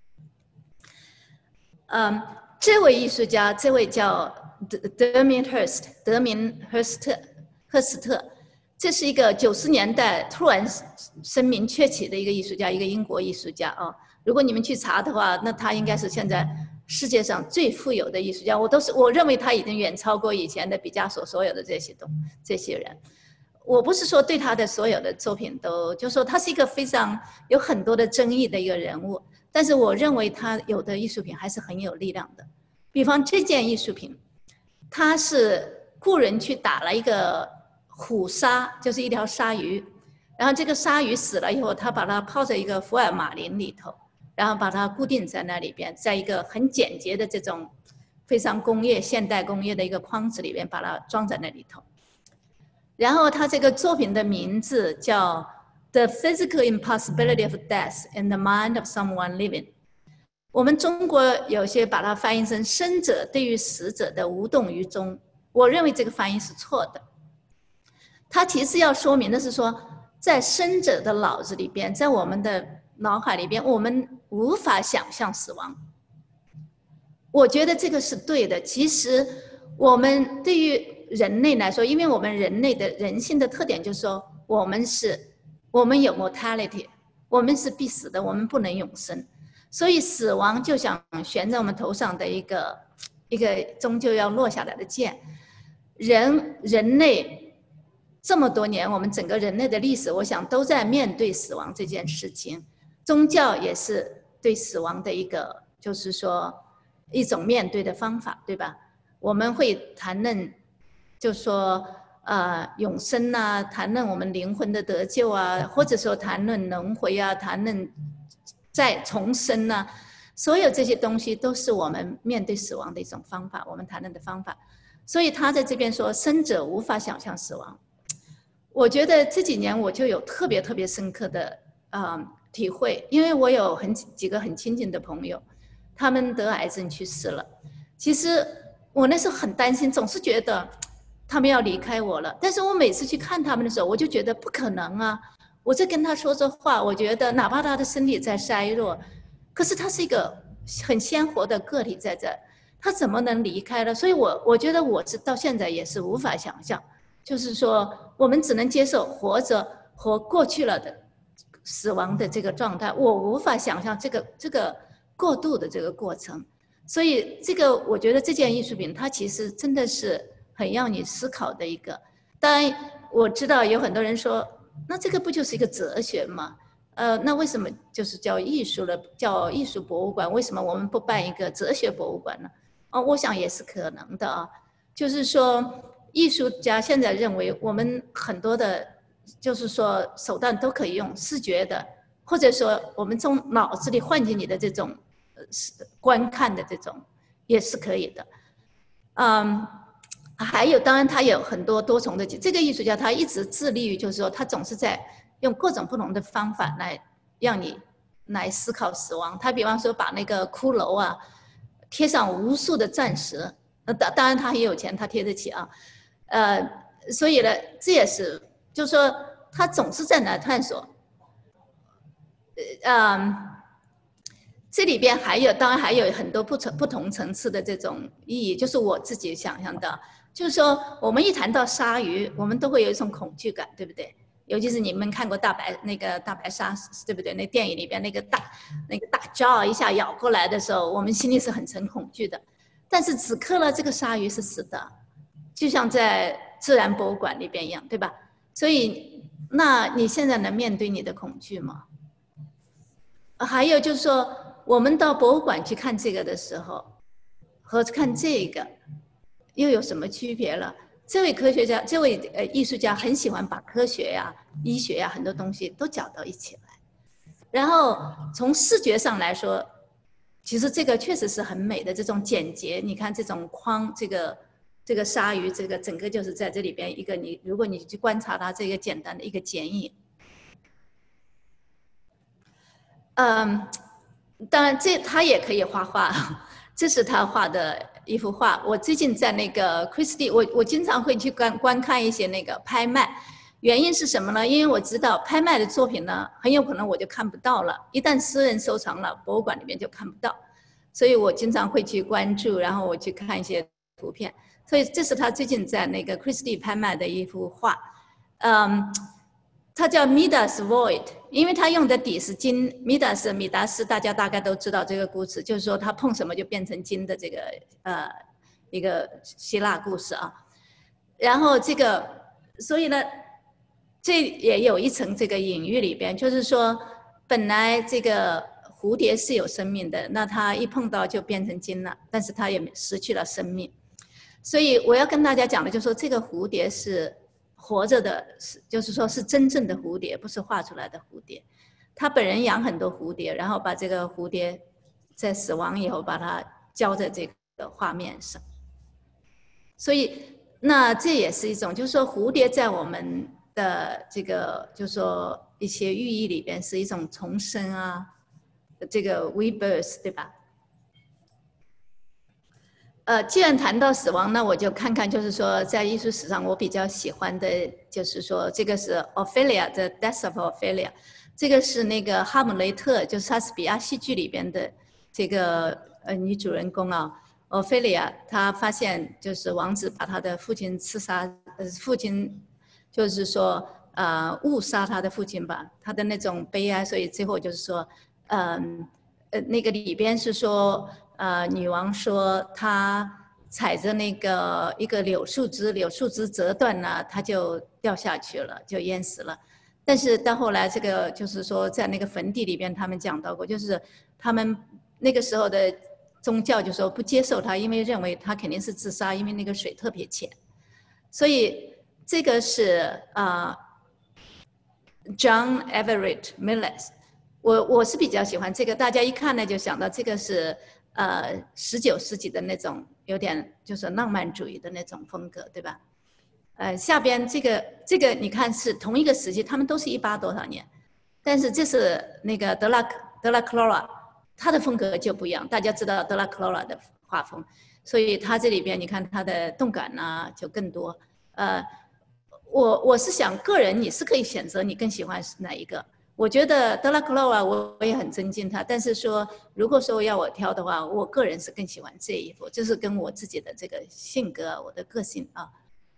嗯，这位艺术家，这位叫德明赫斯特，德明赫斯特，赫斯特，这是一个九十年代突然声名鹊起的一个艺术家，一个英国艺术家啊。如果你们去查的话，那他应该是现在世界上最富有的艺术家。我都是我认为他已经远超过以前的毕加索所有的这些东这些人。我不是说对他的所有的作品都，就说他是一个非常有很多的争议的一个人物，但是我认为他有的艺术品还是很有力量的。比方这件艺术品。他是雇人去打了一个虎鲨，就是一条鲨鱼，然后这个鲨鱼死了以后，他把它泡在一个福尔马林里头，然后把它固定在那里边，在一个很简洁的这种非常工业现代工业的一个框子里边把它装在那里头。然后他这个作品的名字叫 The Physical Impossibility of Death in the Mind of Someone Living。我们中国有些把它翻译成生者对于死者的无动于衷，我认为这个翻译是错的。它其实要说明的是说，在生者的脑子里边，在我们的脑海里边，我们无法想象死亡。我觉得这个是对的。其实我们对于人类来说，因为我们人类的人性的特点就是说，我们是我们有 mortality， 我们是必死的，我们不能永生。所以死亡就像悬在我们头上的一个一个终究要落下来的剑。人人类这么多年，我们整个人类的历史，我想都在面对死亡这件事情。宗教也是对死亡的一个，就是说一种面对的方法，对吧？我们会谈论，就说呃永生啊，谈论我们灵魂的得救啊，或者说谈论轮回啊，谈论再重生啊，所有这些东西都是我们面对死亡的一种方法，我们谈论的方法。所以他在这边说，生者无法想象死亡。我觉得这几年我就有特别特别深刻的呃体会，因为我有很几个很亲近的朋友，他们得癌症去世了。其实我那时候很担心，总是觉得他们要离开我了。但是我每次去看他们的时候，我就觉得不可能啊！我在跟他说这话，我觉得哪怕他的身体在衰弱，可是他是一个很鲜活的个体在这，他怎么能离开了？所以我我觉得我是到现在也是无法想象，就是说我们只能接受活着活过去了的死亡的这个状态，我无法想象这个这个过渡的这个过程。所以这个我觉得这件艺术品它其实真的是很让你思考的一个。当然我知道有很多人说，那这个不就是一个哲学吗？呃，那为什么就是叫艺术了，叫艺术博物馆？为什么我们不办一个哲学博物馆呢？哦，我想也是可能的啊。就是说，艺术家现在认为我们很多的，就是说手段都可以用视觉的，或者说我们从脑子里唤起你的这种呃观看的这种，也是可以的。嗯。还有，当然他有很多多重的。这个艺术家他一直致力于，就是说他总是在用各种不同的方法来让你来思考死亡。他比方说把那个骷髅啊贴上无数的钻石，呃，当当然他很有钱，他贴得起啊。呃，所以呢，这也是，就是说他总是在那探索。呃，嗯。这里边还有，当然还有很多不同不同层次的这种意义，就是我自己想象的，就是说我们一谈到鲨鱼，我们都会有一种恐惧感，对不对？尤其是你们看过大白那个大白鲨，对不对？那电影里边那个大那个大jaw一下咬过来的时候，我们心里是很成恐惧的。但是此刻呢，这个鲨鱼是死的，就像在自然博物馆里边一样，对吧？所以，那你现在能面对你的恐惧吗？还有就是说，我们到博物馆去看这个的时候，和看这个又有什么区别了？这位科学家，这位呃艺术家很喜欢把科学呀、医学呀很多东西都搅到一起来。然后从视觉上来说，其实这个确实是很美的这种简洁。你看这种框，这个这个鲨鱼，这个整个就是在这里边一个你，如果你去观察它这个简单的一个剪影。嗯，当然这他也可以画画，这是他画的一幅画。我最近在那个 Christie， 我我经常会去观观看一些那个拍卖，原因是什么呢？因为我知道拍卖的作品呢，很有可能我就看不到了，一旦私人收藏了，博物馆里面就看不到，所以我经常会去关注，然后我去看一些图片。所以这是他最近在那个 Christie 拍卖的一幅画，嗯。它叫 Midas Void， 因为它用的底是金。Midas 米达斯，大家大概都知道这个故事，就是说他碰什么就变成金的这个呃一个希腊故事啊。然后这个，所以呢，这也有一层这个隐喻里边，就是说本来这个蝴蝶是有生命的，那它一碰到就变成金了，但是它也失去了生命。所以我要跟大家讲的就是说，这个蝴蝶是活着的，是就是说是真正的蝴蝶，不是画出来的蝴蝶。他本人养很多蝴蝶，然后把这个蝴蝶在死亡以后把它浇在这个画面上。所以那这也是一种，就是说蝴蝶在我们的这个就是说一些寓意里边是一种重生啊，这个 rebirth， 对吧？呃，既然谈到死亡，那我就看看，就是说，在艺术史上我比较喜欢的，就是说，这个是 Ophelia 的 Death of Ophelia， 这个是那个哈姆雷特，就是莎士比亚戏剧里边的这个呃女主人公啊 ，Ophelia， 她发现就是王子把她的父亲刺杀，呃，父亲就是说呃误杀她的父亲吧，她的那种悲哀，所以最后就是说，嗯呃，那个里边是说。呃，女王说她踩着那个一个柳树枝，柳树枝折断了，他就掉下去了，就淹死了。但是到后来，这个就是说，在那个坟地里边，他们讲到过，就是他们那个时候的宗教就说不接受他，因为认为他肯定是自杀，因为那个水特别浅。所以这个是啊、呃、，John Everett Millais。我我是比较喜欢这个，大家一看呢就想到这个是呃十九世纪的那种有点就是浪漫主义的那种风格，对吧？呃，下边这个这个你看是同一个时期，他们都是一八多少年，但是这是那个德拉德拉克罗拉，他的风格就不一样。大家知道德拉克罗拉的画风，所以他这里边你看他的动感呢就更多。呃，我我是想个人你是可以选择你更喜欢哪一个。我觉得德拉克罗瓦我我也很尊敬他，但是说如果说要我挑的话，我个人是更喜欢这一幅，就是跟我自己的这个性格、我的个性啊。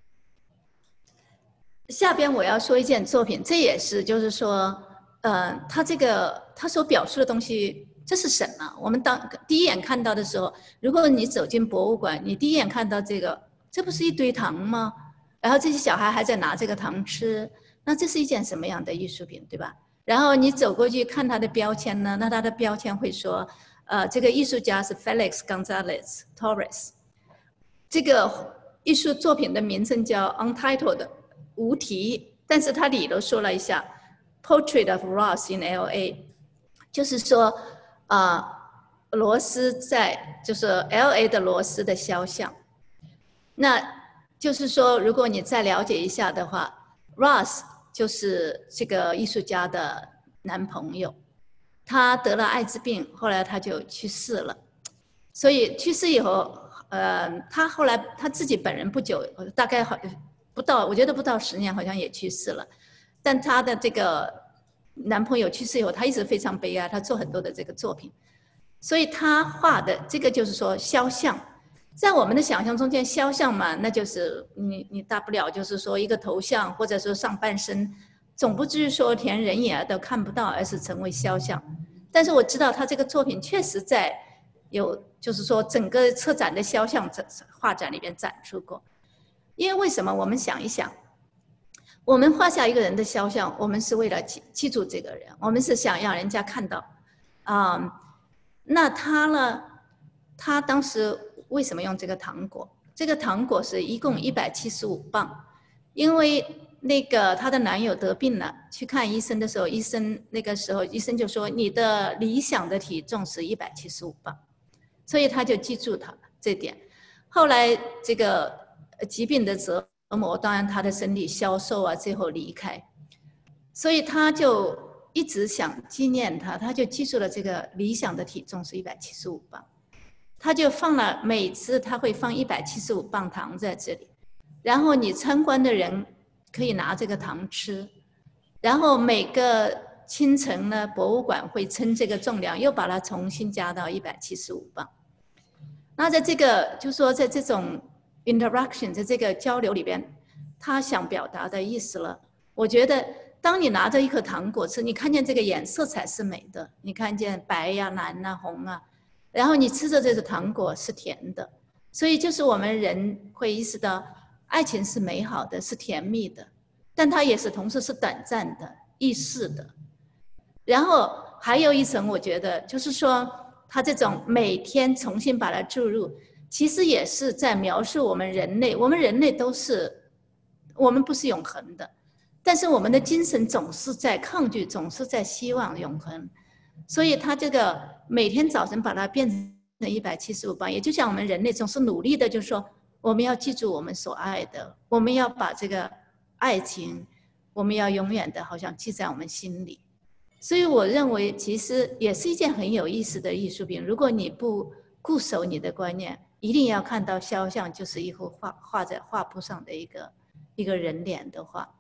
下边我要说一件作品，这也是就是说，呃，他这个他所表述的东西，这是什么？我们当第一眼看到的时候，如果你走进博物馆，你第一眼看到这个，这不是一堆糖吗？然后这些小孩还在拿这个糖吃，那这是一件什么样的艺术品，对吧？然后你走过去看它的标签呢，那它的标签会说，呃，这个艺术家是 Felix Gonzalez Torres， 这个艺术作品的名称叫 Untitled， 无题，但是它里头说了一下 Portrait of Ross in L A， 就是说，啊、呃，罗斯在就是 L A 的罗斯的肖像，那就是说，如果你再了解一下的话 ，Ross 就是这个艺术家的男朋友，他得了艾滋病，后来他就去世了。所以去世以后，呃，他后来他自己本人不久，大概好不到，我觉得不到十年，好像也去世了。但他的这个男朋友去世以后，他一直非常悲哀，他做很多的这个作品。所以他画的这个就是说肖像。在我们的想象中间，肖像嘛，那就是你你大不了就是说一个头像，或者说上半身，总不至于说连人影都看不到，而是成为肖像。但是我知道他这个作品确实在有，就是说整个策展的肖像画展里边展出过。因为为什么？我们想一想，我们画下一个人的肖像，我们是为了记记住这个人，我们是想让人家看到，啊、嗯，那他呢？他当时为什么用这个糖果？这个糖果是一共一百七十五磅，因为那个她的男友得病了，去看医生的时候，医生那个时候医生就说你的理想的体重是一百七十五磅，所以他就记住他这点。后来这个疾病的折磨，当然他的身体消瘦啊，最后离开，所以他就一直想纪念他，他就记住了这个理想的体重是一百七十五磅。他就放了，每次他会放一百七十五磅糖在这里，然后你参观的人可以拿这个糖吃，然后每个清晨呢，博物馆会称这个重量，又把它重新加到一百七十五磅。那在这个就是说，在这种 interaction， 在这个交流里边，他想表达的意思了。我觉得，当你拿着一颗糖果吃，你看见这个颜色彩是美的，你看见白呀、蓝啊、红啊。然后你吃着这个糖果是甜的，所以就是我们人会意识到，爱情是美好的，是甜蜜的，但它也是同时是短暂的、易逝的。然后还有一层，我觉得就是说，它这种每天重新把它注入，其实也是在描述我们人类。我们人类都是，我们不是永恒的，但是我们的精神总是在抗拒，总是在希望永恒。所以他这个每天早晨把它变成一百七十五磅，也就像我们人类总是努力的，就是说我们要记住我们所爱的，我们要把这个爱情，我们要永远的好像记在我们心里。所以我认为其实也是一件很有意思的艺术品。如果你不固守你的观念，一定要看到肖像就是一幅画画在画布上的一个一个人脸的画。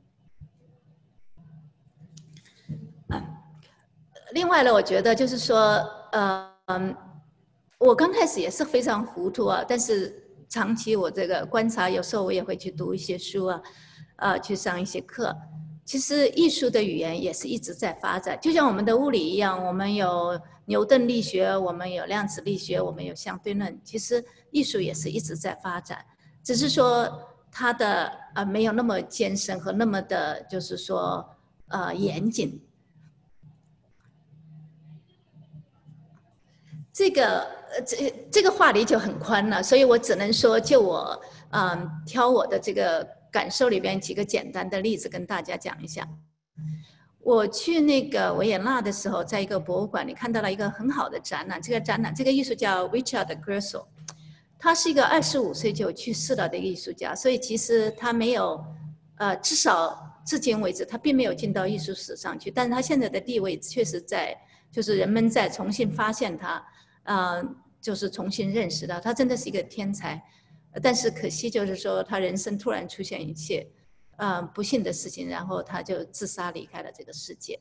另外呢，我觉得就是说，呃，我刚开始也是非常糊涂啊，但是长期我这个观察，有时候我也会去读一些书啊，呃，去上一些课。其实艺术的语言也是一直在发展，就像我们的物理一样，我们有牛顿力学，我们有量子力学，我们有相对论。其实艺术也是一直在发展，只是说它的呃没有那么艰深和那么的，就是说呃严谨。这个呃这这个话题就很宽了，所以我只能说就我嗯挑我的这个感受里边几个简单的例子跟大家讲一下。我去那个维也纳的时候，在一个博物馆里看到了一个很好的展览。这个展览，这个艺术家 Richard Grosso， 他是一个二十五岁就去世了的一个艺术家，所以其实他没有，呃，至少至今为止，他并没有进到艺术史上去。但是他现在的地位确实在，就是人们在重新发现他，呃，就是重新认识到他真的是一个天才。但是可惜就是说，他人生突然出现一切。呃，不幸的事情，然后他就自杀离开了这个世界。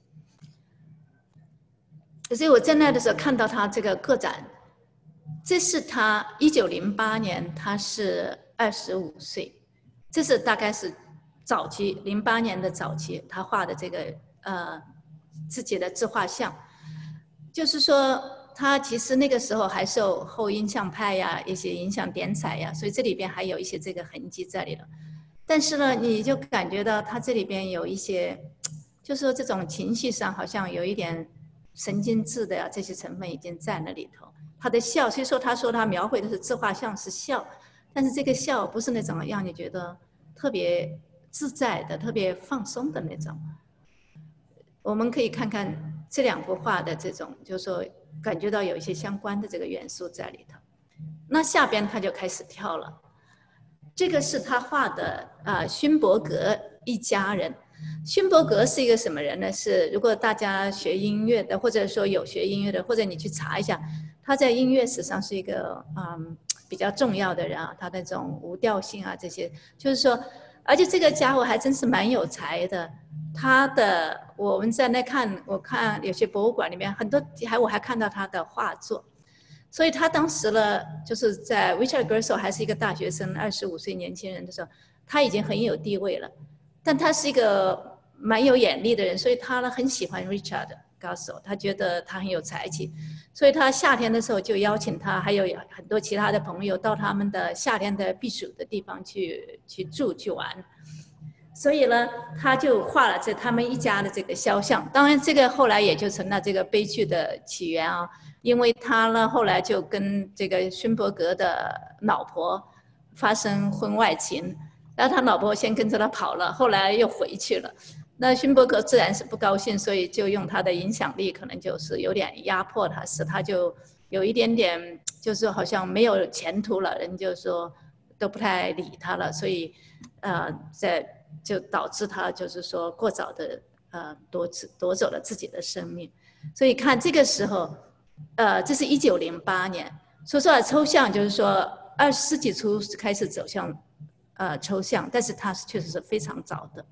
所以我在那的时候看到他这个个展，这是他一九零八年，他是二十五岁，这是大概是早期零八年的早期他画的这个呃自己的自画像，就是说他其实那个时候还受后印象派呀一些影响点彩呀，所以这里边还有一些这个痕迹在里了。但是呢，你就感觉到他这里边有一些，就是说这种情绪上好像有一点神经质的呀，这些成分已经在那里头。他的笑，虽说他说他描绘的是自画像是笑，但是这个笑不是那种让你觉得特别自在的、特别放松的那种。我们可以看看这两幅画的这种，就是说感觉到有一些相关的这个元素在里头。那下边他就开始跳了。这个是他画的啊，勋伯格一家人。勋伯格是一个什么人呢？是如果大家学音乐的，或者说有学音乐的，或者你去查一下，他在音乐史上是一个嗯比较重要的人啊。他的这种无调性啊，这些就是说，而且这个家伙还真是蛮有才的。他的我们在那看，我看有些博物馆里面很多，还我还看到他的画作。所以他当时呢，就是在 Richard Grosso 还是一个大学生，二十五岁年轻人的时候，他已经很有地位了。但他是一个蛮有眼力的人，所以他呢很喜欢 Richard Grosso， 他觉得他很有才气，所以他夏天的时候就邀请他，还有很多其他的朋友到他们的夏天的避暑的地方去去住去玩。所以呢，他就画了这他们一家的这个肖像。当然，这个后来也就成了这个悲剧的起源啊。因为他呢，后来就跟这个勋伯格的老婆发生婚外情，然后他老婆先跟着他跑了，后来又回去了。那勋伯格自然是不高兴，所以就用他的影响力，可能就是有点压迫他，使他就有一点点，就是好像没有前途了，人就说都不太理他了，所以呃，在就导致他就是说过早的呃夺夺走了自己的生命。所以看这个时候。呃，这是一九零八年。说实话，抽象就是说，二十世纪初开始走向呃抽象，但是它确实是非常早的。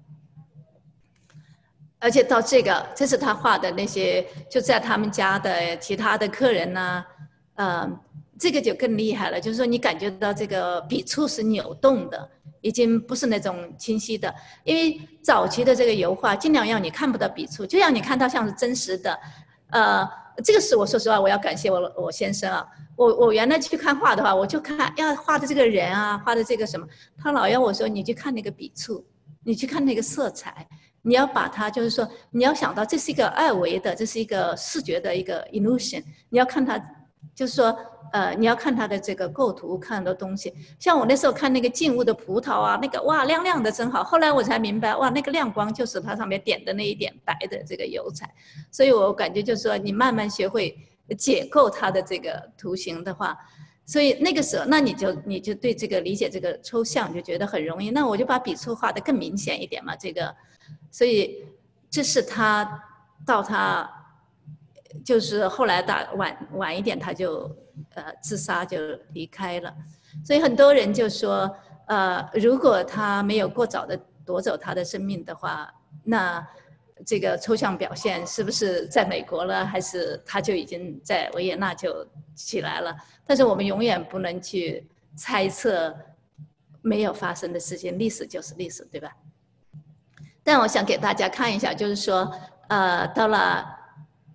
而且到这个，这是他画的那些，就在他们家的其他的客人呢，呃，这个就更厉害了，就是说你感觉到这个笔触是扭动的，已经不是那种清晰的。因为早期的这个油画尽量让你看不到笔触，就让你看到像是真实的，呃。这个是我说实话，我要感谢我我先生啊。我我原来去看画的话，我就看要画的这个人啊，画的这个什么，他老要我说你去看那个笔触，你去看那个色彩，你要把它就是说，你要想到这是一个二维的，这是一个视觉的一个 illusion， 你要看它，就是说呃，你要看它的这个构图，看很多东西。像我那时候看那个静物的葡萄啊，那个哇亮亮的真好。后来我才明白，哇那个亮光就是它上面点的那一点白的这个油彩。所以我感觉就是说，你慢慢学会解构它的这个图形的话，所以那个时候，那你就你就对这个理解这个抽象就觉得很容易。那我就把笔触画得更明显一点嘛，这个，所以这是他到他就是后来大晚晚一点他就呃自杀就离开了。所以很多人就说，呃，如果他没有过早的夺走他的生命的话，那这个抽象表现是不是在美国了，还是他就已经在维也纳就起来了？但是我们永远不能去猜测没有发生的事情，历史就是历史，对吧？但我想给大家看一下，就是说，呃，到了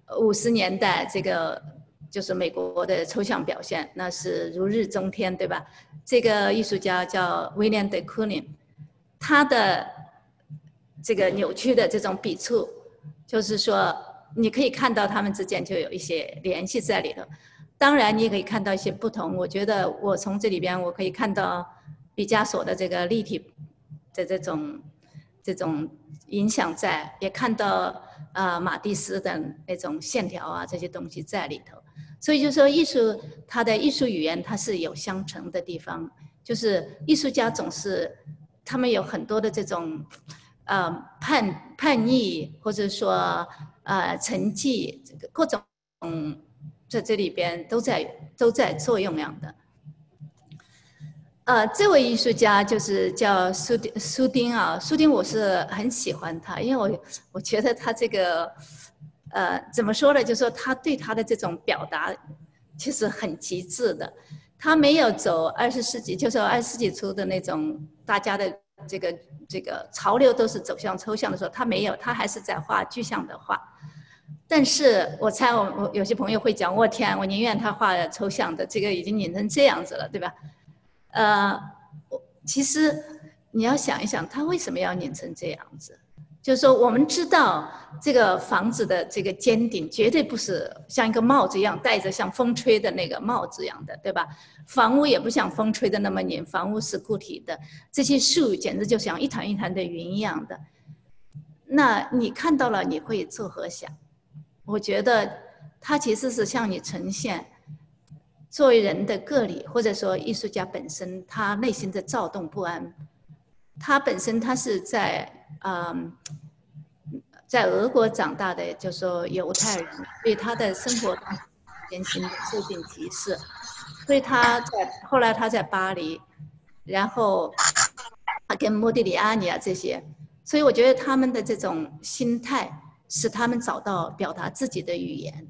五十年代这个就是美国的抽象表现，那是如日中天，对吧？这个艺术家叫 William de Kooning， 他的这个扭曲的这种笔触，就是说你可以看到他们之间就有一些联系在里头。当然，你也可以看到一些不同。我觉得我从这里边我可以看到毕加索的这个立体的这种这种影响在，也看到啊、呃、马蒂斯的那种线条啊这些东西在里头。所以就说艺术它的艺术语言它是有相乘的地方，就是艺术家总是他们有很多的这种呃叛叛逆或者说呃沉寂这个各种嗯。在这里边都在都在作用样的。呃，这位艺术家就是叫苏丁苏丁啊，苏丁我是很喜欢他，因为我我觉得他这个呃怎么说呢，就是说他对他的这种表达其实很极致的，他没有走二十世纪，就是二十世纪初的那种大家的这个这个潮流都是走向抽象的时候，他没有，他还是在画具象的画。但是我猜我我有些朋友会讲，我天，我宁愿他画抽象的，这个已经拧成这样子了，对吧？呃，其实你要想一想，他为什么要拧成这样子？就是说，我们知道这个房子的这个尖顶绝对不是像一个帽子一样戴着像风吹的那个帽子一样的，对吧？房屋也不像风吹的那么拧，房屋是固体的，这些树简直就像一团一团的云一样的。那你看到了，你会作何想？我觉得它其实是向你呈现，作为人的个体，或者说艺术家本身，他内心的躁动不安。他本身他是在嗯，在俄国长大的，就说犹太人，所以他的生活艰辛的受尽歧视。所以他在后来他在巴黎，然后他跟莫迪里阿尼啊这些，所以我觉得他们的这种心态。使他们找到表达自己的语言，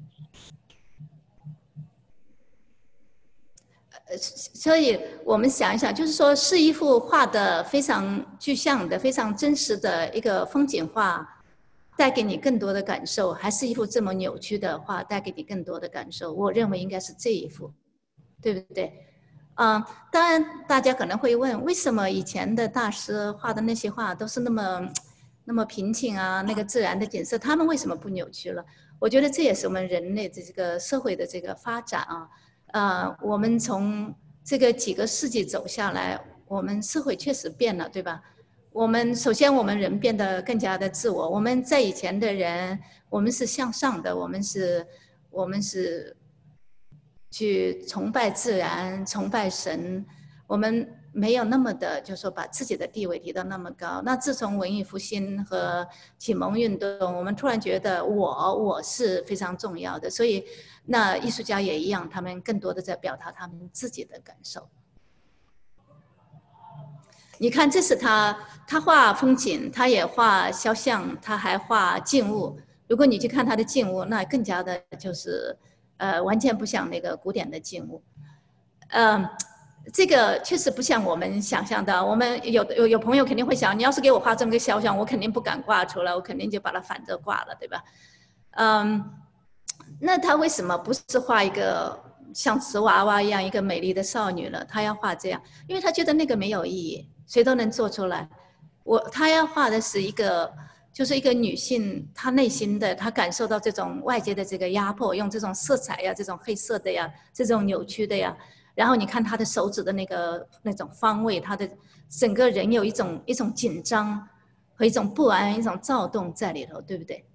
呃，所以我们想一想，就是说，是一幅画的非常具象的、非常真实的一个风景画，带给你更多的感受，还是一幅这么扭曲的画带给你更多的感受？我认为应该是这一幅，对不对？嗯，当然，大家可能会问，为什么以前的大师画的那些画都是那么？那么平静啊，那个自然的景色，他们为什么不扭曲了？我觉得这也是我们人类的这个社会的这个发展啊。呃，我们从这个几个世纪走下来，我们社会确实变了，对吧？我们首先我们人变得更加的自我。我们在以前的人，我们是向上的，我们是，我们是去崇拜自然、崇拜神，我们。没有那么的，就是说把自己的地位提到那么高。那自从文艺复兴和启蒙运动，我们突然觉得我我是非常重要的，所以那艺术家也一样，他们更多的在表达他们自己的感受。你看，这是他，他画风景，他也画肖像，他还画静物。如果你去看他的静物，那更加的就是，呃，完全不像那个古典的静物，嗯。这个确实不像我们想象的。我们有有有朋友肯定会想，你要是给我画这么个肖像，我肯定不敢挂出来，我肯定就把它反着挂了，对吧？嗯，那他为什么不是画一个像瓷娃娃一样一个美丽的少女呢？他要画这样，因为他觉得那个没有意义，谁都能做出来。我他要画的是一个，就是一个女性，她内心的，她感受到这种外界的这个压迫，用这种色彩呀，这种黑色的呀，这种扭曲的呀。然后你看他的手指的那个那种方位，他的整个人有一种一种紧张和一种不安、一种躁动在里头，对不对？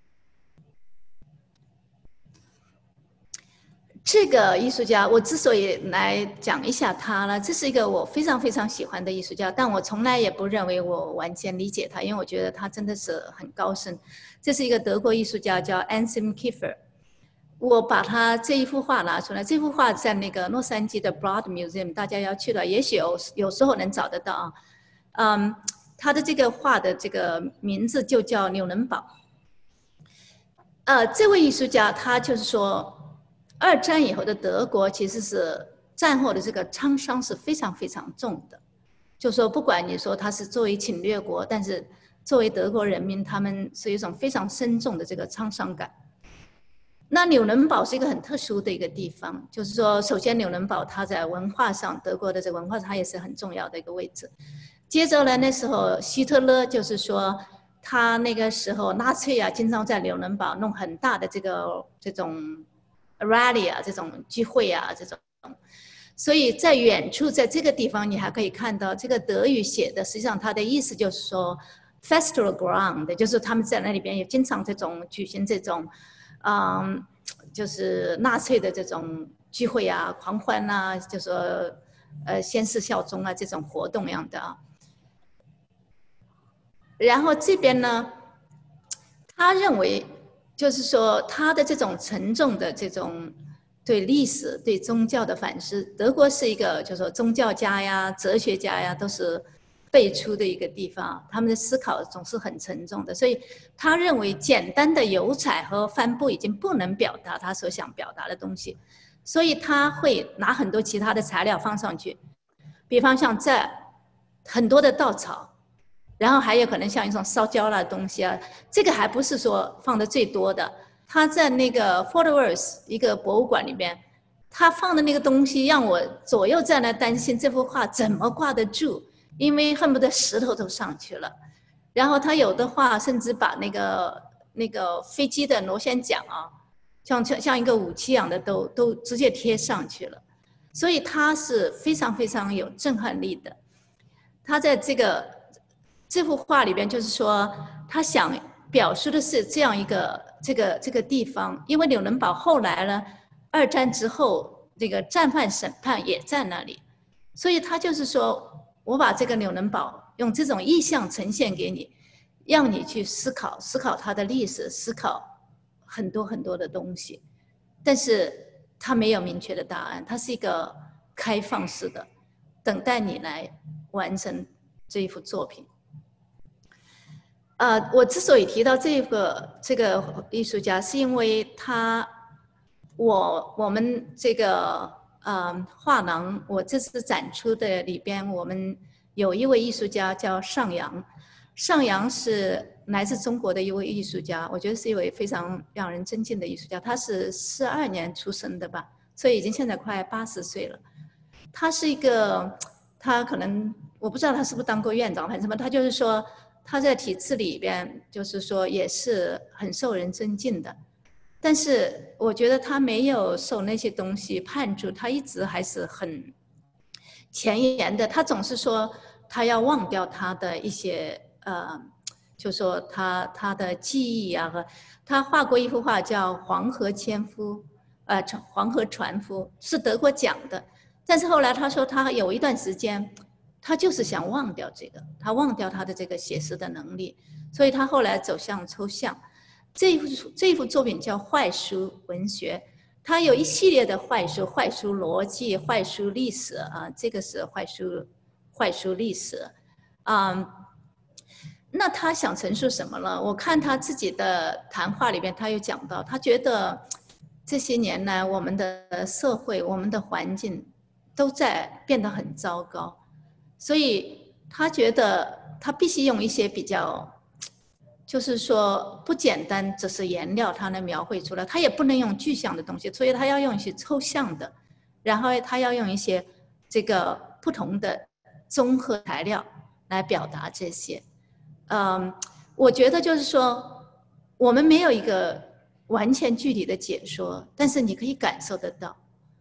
这个艺术家，我之所以来讲一下他呢，这是一个我非常非常喜欢的艺术家，但我从来也不认为我完全理解他，因为我觉得他真的是很高深。这是一个德国艺术家叫 Anselm Kiefer。我把他这一幅画拿出来，这幅画在那个洛杉矶的 Broad Museum， 大家要去了，也许有有时候能找得到啊。嗯，他的这个画的这个名字就叫纽伦堡。呃，这位艺术家他就是说，二战以后的德国其实是战后的这个创伤是非常非常重的，就说不管你说他是作为侵略国，但是作为德国人民，他们是一种非常深重的这个创伤感。 那纽伦堡是一个很特殊的一个地方，就是说，首先纽伦堡它在文化上，德国的这个文化它也是很重要的一个位置。接着呢，那时候希特勒就是说，他那个时候纳粹啊，经常在纽伦堡弄很大的这个这种 rally 啊，这种聚会啊，这种。所以在远处，在这个地方，你还可以看到这个德语写的，实际上它的意思就是说 festival ground， 就是他们在那里边也经常这种举行这种。嗯，就是纳粹的这种聚会啊、狂欢啊，就说呃宣誓效忠啊这种活动样的啊。然后这边呢，他认为就是说他的这种沉重的这种对历史、对宗教的反思，德国是一个就是说宗教家呀、哲学家呀都是辈出的一个地方，他们的思考总是很沉重的，所以他认为简单的油彩和帆布已经不能表达他所想表达的东西，所以他会拿很多其他的材料放上去，比方像这很多的稻草，然后还有可能像一种烧焦了的东西啊，这个还不是说放的最多的，他在那个 Fort Worth 一个博物馆里边，他放的那个东西让我左右在那担心这幅画怎么挂得住。因为恨不得石头都上去了，然后他有的话甚至把那个那个飞机的螺旋桨啊，像像像一个武器一样的都都直接贴上去了，所以他是非常非常有震撼力的。他在这个这幅画里边，就是说他想表述的是这样一个这个这个地方，因为纽伦堡后来呢，二战之后这个战犯审判也在那里，所以他就是说。我把这个纽伦堡用这种意象呈现给你，让你去思考，思考它的历史，思考很多很多的东西。但是它没有明确的答案，它是一个开放式的，等待你来完成这一幅作品。呃，我之所以提到这个这个艺术家，是因为他，我我们这个。呃，画廊我这次展出的里边，我们有一位艺术家叫上扬，上扬是来自中国的一位艺术家，我觉得是一位非常让人尊敬的艺术家。他是四二年出生的吧，所以已经现在快八十岁了。他是一个，他可能我不知道他是不是当过院长，还是什么，他就是说他在体制里边，就是说也是很受人尊敬的。但是我觉得他没有受那些东西判住，他一直还是很前沿的。他总是说他要忘掉他的一些呃，就说他他的记忆啊，和他画过一幅画叫《黄河纤夫》，呃，黄河船夫是得过奖的。但是后来他说他有一段时间，他就是想忘掉这个，他忘掉他的这个写实的能力，所以他后来走向抽象。这一幅这一幅作品叫坏书文学，它有一系列的坏书，坏书逻辑，坏书历史啊，这个是坏书坏书历史，啊、嗯，那他想陈述什么呢？我看他自己的谈话里边，他有讲到，他觉得这些年来我们的社会、我们的环境都在变得很糟糕，所以他觉得他必须用一些比较。就是说不简单，只是颜料，它能描绘出来，它也不能用具象的东西，所以它要用一些抽象的，然后它要用一些这个不同的综合材料来表达这些。嗯，我觉得就是说，我们没有一个完全具体的解说，但是你可以感受得到。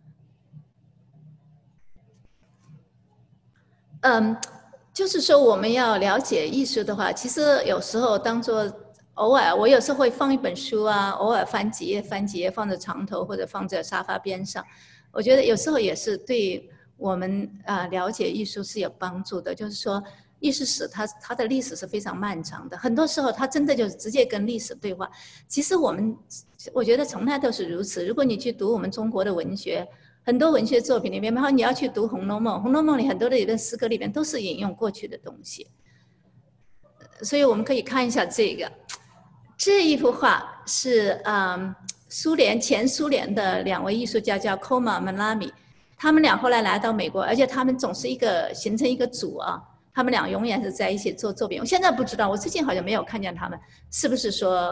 嗯。就是说，我们要了解艺术的话，其实有时候当做偶尔，我有时候会放一本书啊，偶尔翻几页，翻几页，放在床头或者放在沙发边上。我觉得有时候也是对我们啊、呃、了解艺术是有帮助的。就是说，艺术史它它的历史是非常漫长的，很多时候它真的就是直接跟历史对话。其实我们我觉得从来都是如此。如果你去读我们中国的文学。很多文学作品里面，然后你要去读《红楼梦》，《红楼梦》里很多的里的诗歌里面都是引用过去的东西，所以我们可以看一下这个，这一幅画是嗯苏联前苏联的两位艺术家叫 Koma Manami， 他们俩后来来到美国，而且他们总是一个形成一个组啊，他们俩永远是在一起做作品。我现在不知道，我最近好像没有看见他们，是不是说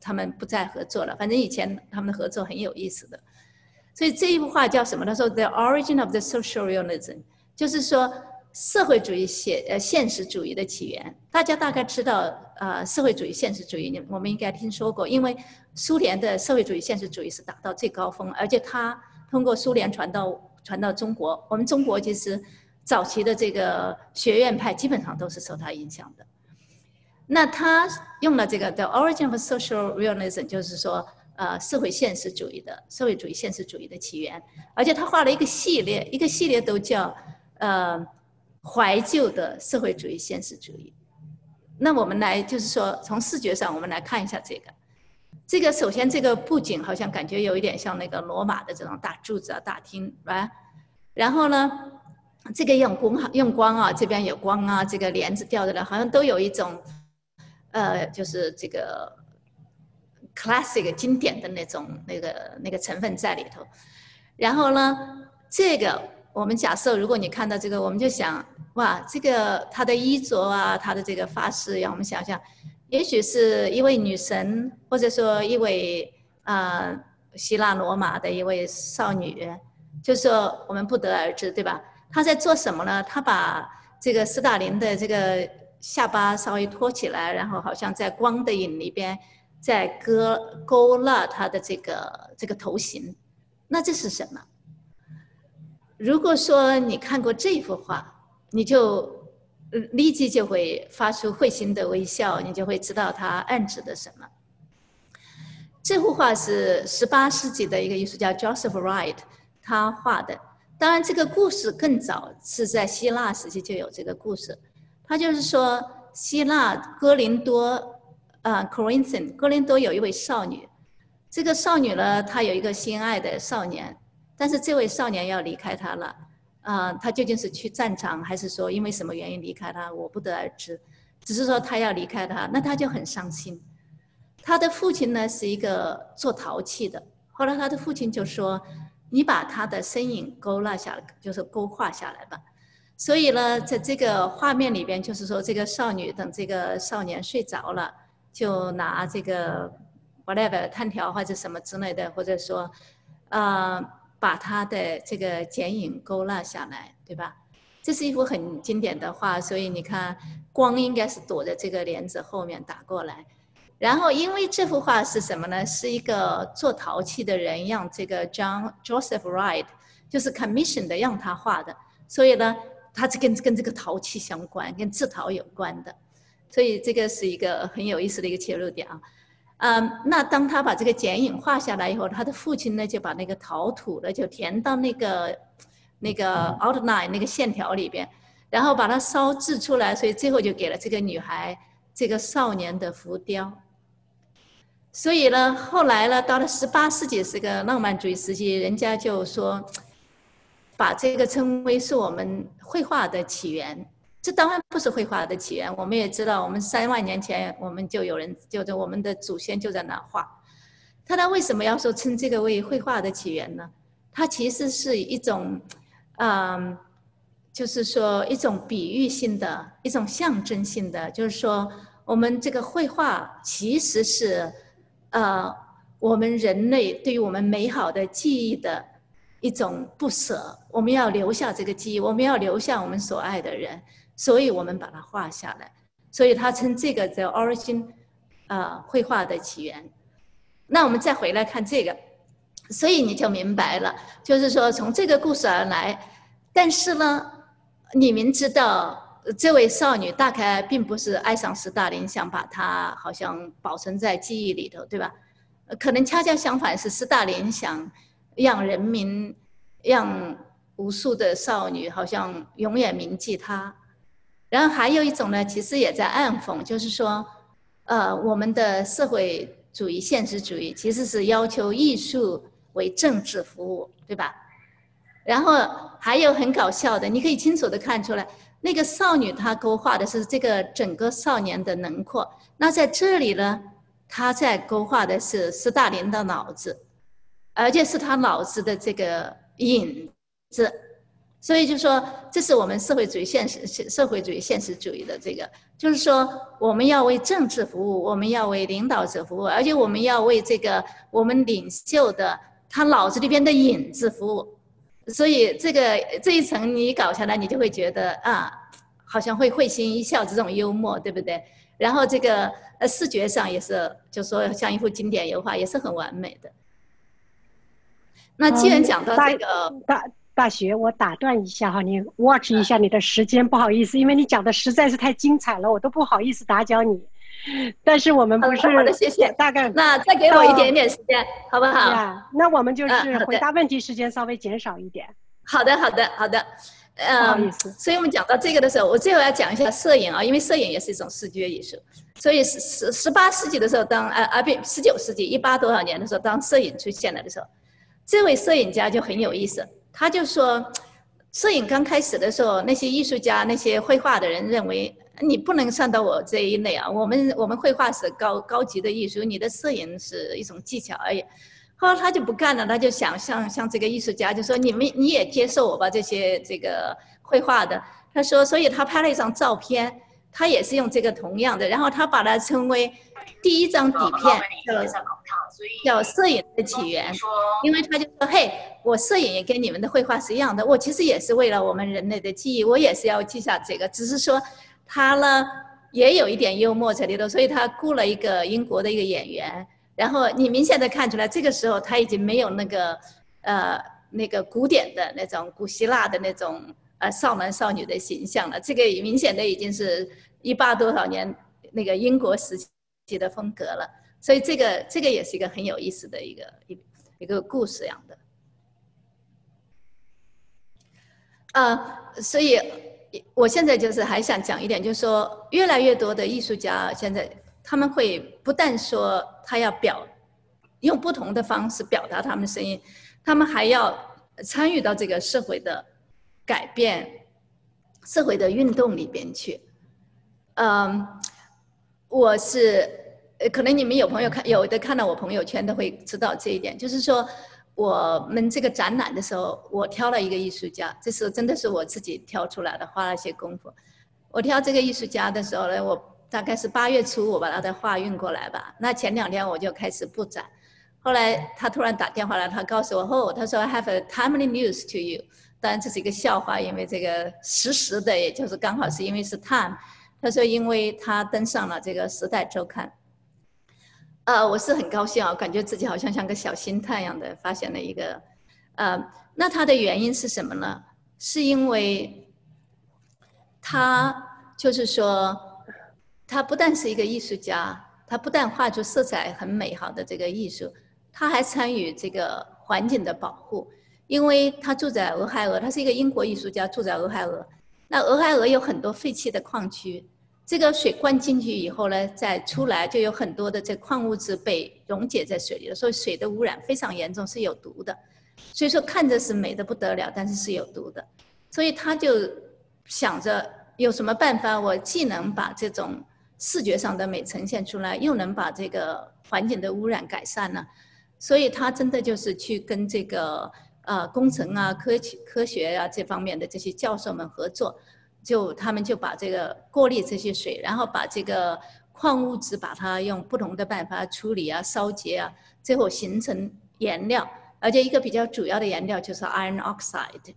他们不再合作了。反正以前他们的合作很有意思的。所以这一幅画叫什么？他说 The Origin of the Social Realism， 就是说社会主义现呃现实主义的起源。大家大概知道，呃，社会主义现实主义，我们应该听说过，因为苏联的社会主义现实主义是达到最高峰，而且它通过苏联传到传到中国。我们中国其实早期的这个学院派基本上都是受它影响的。那他用了这个 The Origin of Social Realism， 就是说。呃，社会现实主义的社会主义现实主义的起源，而且他画了一个系列，一个系列都叫呃怀旧的社会主义现实主义。那我们来就是说，从视觉上我们来看一下这个。这个首先这个布景好像感觉有一点像那个罗马的这种大柱子啊、大厅，right？然后呢，这个用光用光啊，这边有光啊，这个帘子吊着的，好像都有一种呃，就是这个。classic 经典的那种那个那个成分在里头，然后呢，这个我们假设如果你看到这个，我们就想，哇，这个她的衣着啊，她的这个发饰，让我们想想，也许是一位女神，或者说一位啊、呃、希腊罗马的一位少女，就是说我们不得而知，对吧？她在做什么呢？她把这个斯大林的这个下巴稍微托起来，然后好像在光的影里边。在勾勾勒他的这个这个头型，那这是什么？如果说你看过这幅画，你就立即就会发出会心的微笑，你就会知道它暗指的什么。这幅画是十八世纪的一个艺术家 Joseph Wright 他画的。当然，这个故事更早是在希腊时期就有这个故事。他就是说，希腊哥林多。呃 ，Corinthian， 哥林多有一位少女，这个少女呢，她有一个心爱的少年，但是这位少年要离开她了，啊、呃，他究竟是去战场，还是说因为什么原因离开她，我不得而知，只是说他要离开她，那他就很伤心。他的父亲呢是一个做陶器的，后来他的父亲就说：“你把他的身影勾勒下来，就是勾画下来吧。”所以呢，在这个画面里边，就是说这个少女等这个少年睡着了。就拿这个 whatever 炭条或者什么之类的，或者说，呃，把他的这个剪影勾勒下来，对吧？这是一幅很经典的画，所以你看，光应该是躲在这个帘子后面打过来。然后，因为这幅画是什么呢？是一个做陶器的人让这个 John Joseph Wright 就是 commission 的让他画的，所以呢，它是跟跟这个陶器相关，跟制陶有关的。所以这个是一个很有意思的一个切入点啊，嗯，那当他把这个剪影画下来以后，他的父亲呢就把那个陶土呢就填到那个那个 outline 那个线条里边，然后把它烧制出来，所以最后就给了这个女孩这个少年的浮雕。所以呢，后来呢，到了十八世纪是个浪漫主义时期，人家就说把这个称为是我们绘画的起源。这当然不是绘画的起源，我们也知道，我们三万年前我们就有人，就是我们的祖先就在那画。他他为什么要说称这个为绘画的起源呢？它其实是一种，嗯，就是说一种比喻性的、一种象征性的，就是说我们这个绘画其实是，呃，我们人类对于我们美好的记忆的一种不舍，我们要留下这个记忆，我们要留下我们所爱的人。所以我们把它画下来，所以他称这个 The Origin， 呃，绘画的起源。那我们再回来看这个，所以你就明白了，就是说从这个故事而来。但是呢，你明知道这位少女大概并不是爱上斯大林，想把他好像保存在记忆里头，对吧？可能恰恰相反，是斯大林想让人民，让无数的少女好像永远铭记他。然后还有一种呢，其实也在暗讽，就是说，呃，我们的社会主义、现实主义其实是要求艺术为政治服务，对吧？然后还有很搞笑的，你可以清楚的看出来，那个少女她勾画的是这个整个少年的轮廓，那在这里呢，她在勾画的是斯大林的脑子，而且是他脑子的这个影子。 所以就说这是我们社会主义现实社会主义现实主义的这个，就是说我们要为政治服务，我们要为领导者服务，而且我们要为这个我们领袖的他脑子里边的影子服务。所以这个这一层你搞下来，你就会觉得啊，好像会会心一笑，这种幽默，对不对？然后这个呃视觉上也是，就说像一幅经典油画，也是很完美的。那既然讲到这个、
嗯、大大学，我打断一下哈，你 watch 一下你的时间，不好意思，因为你讲的实在是太精彩了，我都不好意思打搅你。但是我们不是
好的，谢谢。
大概
那再给我一点点时间，好不好？
呀，那我们就是回答问题时间稍微减少一点。
好的，好的，好的。
嗯，不好意思。
所以我们讲到这个的时候，我最后要讲一下摄影啊，因为摄影也是一种视觉艺术。所以十十十八世纪的时候，当呃啊不，十九世纪一八多少年的时候，当摄影出现了的时候，这位摄影家就很有意思，他就说，摄影刚开始的时候，那些艺术家、那些绘画的人认为。你不能算到我这一类啊！我们我们绘画是高高级的艺术，你的摄影是一种技巧而已。后来他就不干了，他就想像像这个艺术家，就说你们你也接受我吧，这些这个绘画的。他说，所以他拍了一张照片，他也是用这个同样的，然后他把它称为第一张底片，叫叫摄影的起源。因为他就说，嘿，我摄影也跟你们的绘画是一样的，我其实也是为了我们人类的记忆，我也是要记下这个，只是说。他呢也有一点幽默在里头，所以他雇了一个英国的一个演员，然后你明显的看出来，这个时候他已经没有那个呃那个古典的那种古希腊的那种呃少男少女的形象了，这个明显的已经是一八多少年那个英国时期的风格了，所以这个这个也是一个很有意思的一个一一个故事样的，呃，所以。我现在就是还想讲一点，就是说，越来越多的艺术家现在他们会不但说他要表用不同的方式表达他们的声音，他们还要参与到这个社会的改变、社会的运动里边去。嗯，我是可能你们有朋友看有的看到我朋友圈都会知道这一点，就是说。我们这个展览的时候，我挑了一个艺术家，这是真的是我自己挑出来的，花了些功夫。我挑这个艺术家的时候呢，我大概是八月初我把他的画运过来吧。那前两天我就开始布展，后来他突然打电话来，他告诉我哦，他说 I have a timely news to you。当然这是一个笑话，因为这个实时的，也就是刚好是因为是 time。他说因为他登上了这个《时代周刊》。呃，我是很高兴啊，感觉自己好像像个小星探一样的发现了一个，呃，那它的原因是什么呢？是因为他就是说，他不但是一个艺术家，他不但画出色彩很美好的这个艺术，他还参与这个环境的保护，因为他住在俄亥俄，他是一个英国艺术家，住在俄亥俄，那俄亥俄有很多废弃的矿区。这个水灌进去以后呢，再出来就有很多的这矿物质被溶解在水里了，所以水的污染非常严重，是有毒的。所以说看着是美的不得了，但是是有毒的。所以他就想着有什么办法，我既能把这种视觉上的美呈现出来，又能把这个环境的污染改善呢？所以他真的就是去跟这个呃工程啊、科学科学啊这方面的这些教授们合作。就他们就把这个过滤这些水，然后把这个矿物质把它用不同的办法处理啊、烧结啊，最后形成颜料。而且一个比较主要的颜料就是 iron oxide。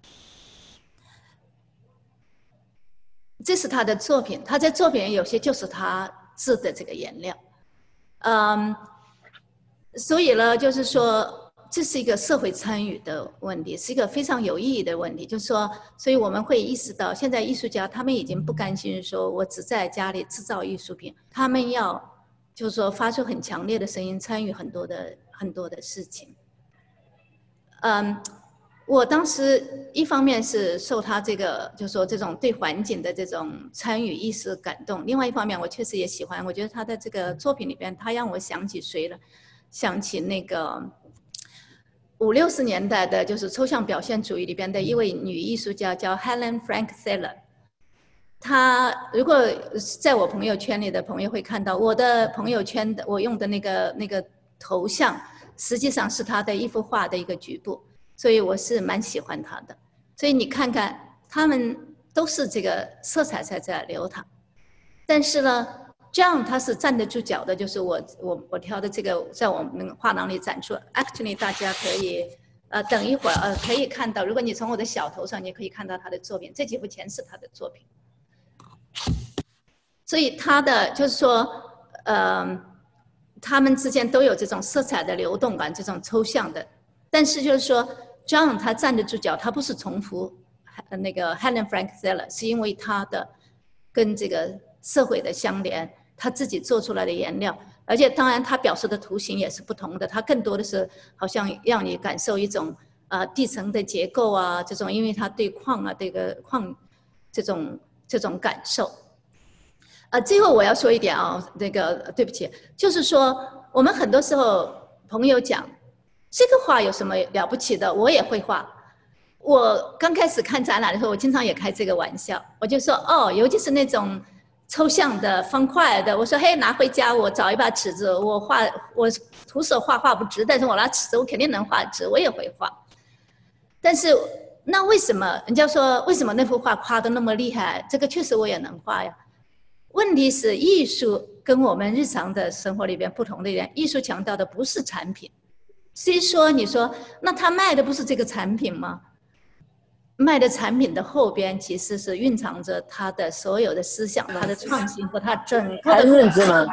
这是他的作品，他在作品有些就是他制的这个颜料。嗯，所以呢，就是说。这是一个社会参与的问题，是一个非常有意义的问题。就是说，所以我们会意识到，现在艺术家他们已经不甘心说我只在家里制造艺术品，他们要就是说发出很强烈的声音，参与很多的很多的事情。嗯，我当时一方面是受他这个就是说这种对环境的这种参与意识感动，另外一方面我确实也喜欢，我觉得他的这个作品里边，他让我想起谁了？想起那个。五六十年代的，就是抽象表现主义里边的一位女艺术家，叫 Helen Frank Thaler。她如果在我朋友圈里的朋友会看到，我的朋友圈的我用的那个那个头像，实际上是她的一幅画的一个局部，所以我是蛮喜欢她的。 所以你看看，他们都是这个色彩在这流淌。但是呢，这样他是站得住脚的，就是我我我挑的这个，在我们画廊里展出。Actually， 大家可以呃等一会儿呃可以看到，如果你从我的小头上，你可以看到他的作品，这几幅全是他的作品。所以他的就是说，呃，他们之间都有这种色彩的流动感，这种抽象的。但是就是说 ，John 他站得住脚，他不是重复那个 Helen Frank Zeller， 是因为他的跟这个社会的相连，他自己做出来的颜料，而且当然他表示的图形也是不同的，他更多的是好像让你感受一种呃地层的结构啊，这种因为他对矿啊这个矿这种这种感受。呃，最后我要说一点啊，那个对不起，就是说我们很多时候朋友讲这个画有什么了不起的，我也会画。我刚开始看展览的时候，我经常也开这个玩笑，我就说哦，尤其是那种抽象的方块的，我说嘿，拿回家我找一把尺子，我画我徒手画画不直，但是我拿尺子我肯定能画直，我也会画。但是那为什么人家说为什么那幅画画得那么厉害？这个确实我也能画呀。问题是艺术跟我们日常的生活里边不同的一点，艺术强调的不是产品。虽说你说那他卖的不是这个产品吗？卖的产品的后边其实是蕴藏着他的所有的思想、他的创新和他整个的。
还认识吗？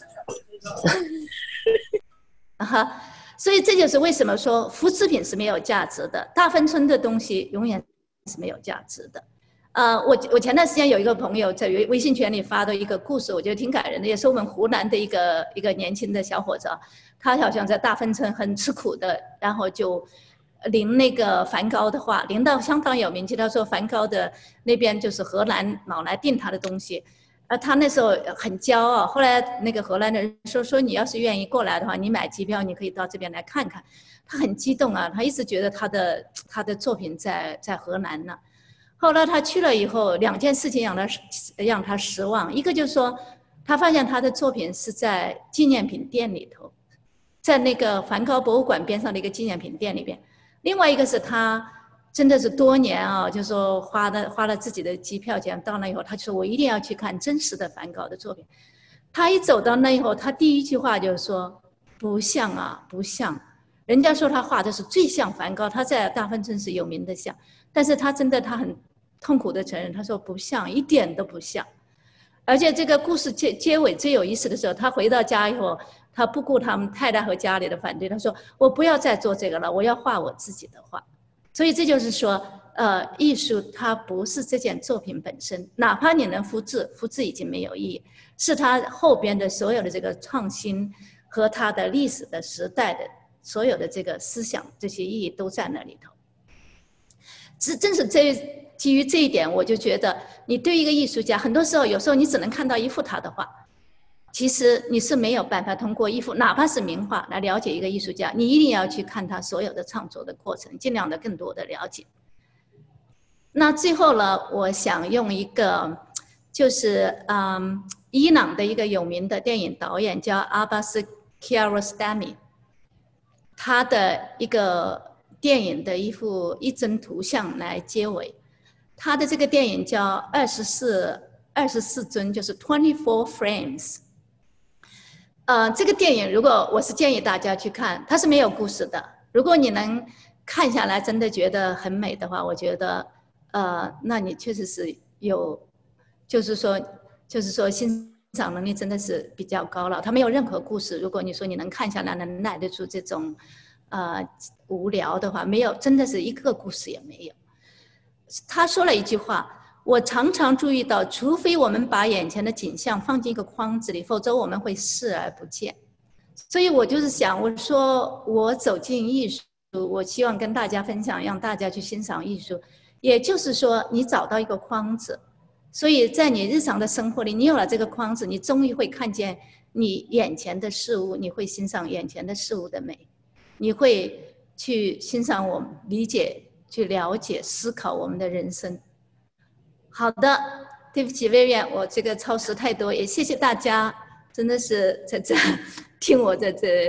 啊，所以这就是为什么说复制品是没有价值的，大芬村的东西永远是没有价值的。呃，我我前段时间有一个朋友在微微信群里发的一个故事，我觉得挺感人的，也是我们湖南的一个一个年轻的小伙子，他好像在大芬村很吃苦的，然后就临那个梵高的画，临到相当有名气。他说梵高的那边就是荷兰老来订他的东西，呃，他那时候很骄傲。后来那个荷兰的人说说你要是愿意过来的话，你买机票，你可以到这边来看看。他很激动啊，他一直觉得他的他的作品在在荷兰呢。后来他去了以后，两件事情让他让他失望。一个就是说，他发现他的作品是在纪念品店里头，在那个梵高博物馆边上的一个纪念品店里边。另外一个是他真的是多年啊，就是说花的花了自己的机票钱到那以后，他就说我一定要去看真实的梵高的作品。他一走到那以后，他第一句话就是说不像啊，不像。人家说他画的是最像梵高，他在大芬村是有名的像，但是他真的他很痛苦的承认，他说不像，一点都不像。而且这个故事结结尾最有意思的时候，他回到家以后，他不顾他们太太和家里的反对，他说我不要再做这个了，我要画我自己的画。所以这就是说，呃，艺术它不是这件作品本身，哪怕你能复制，复制已经没有意义，是它后边的所有的这个创新和它的历史的时代的所有的这个思想，这些意义都在那里头。正正是这基于这一点，我就觉得你对一个艺术家，很多时候有时候你只能看到一幅他的画，其实你是没有办法通过一幅哪怕是名画来了解一个艺术家，你一定要去看他所有的创作的过程，尽量的更多的了解。那最后呢，我想用一个就是嗯伊朗的一个有名的电影导演叫阿巴斯·基亚罗斯达米，他的一个电影的一幅一帧图像来结尾。他的这个电影叫二十四二十四帧，就是 twenty-four frames。呃，这个电影如果我是建议大家去看，它是没有故事的。如果你能看下来，真的觉得很美的话，我觉得，呃，那你确实是有，就是说，就是说欣赏能力真的是比较高了。它没有任何故事。如果你说你能看下来，能耐得住这种，呃，无聊的话，没有，真的是一个故事也没有。他说了一句话，我常常注意到，除非我们把眼前的景象放进一个框子里，否则我们会视而不见。所以我就是想，我说我走进艺术，我希望跟大家分享，让大家去欣赏艺术。也就是说，你找到一个框子，所以在你日常的生活里，你有了这个框子，你终于会看见你眼前的事物，你会欣赏眼前的事物的美，你会去欣赏我理解。去了解、思考我们的人生。好的，对不起，Vivian，我这个超时太多，也谢谢大家，真的是在这听我在这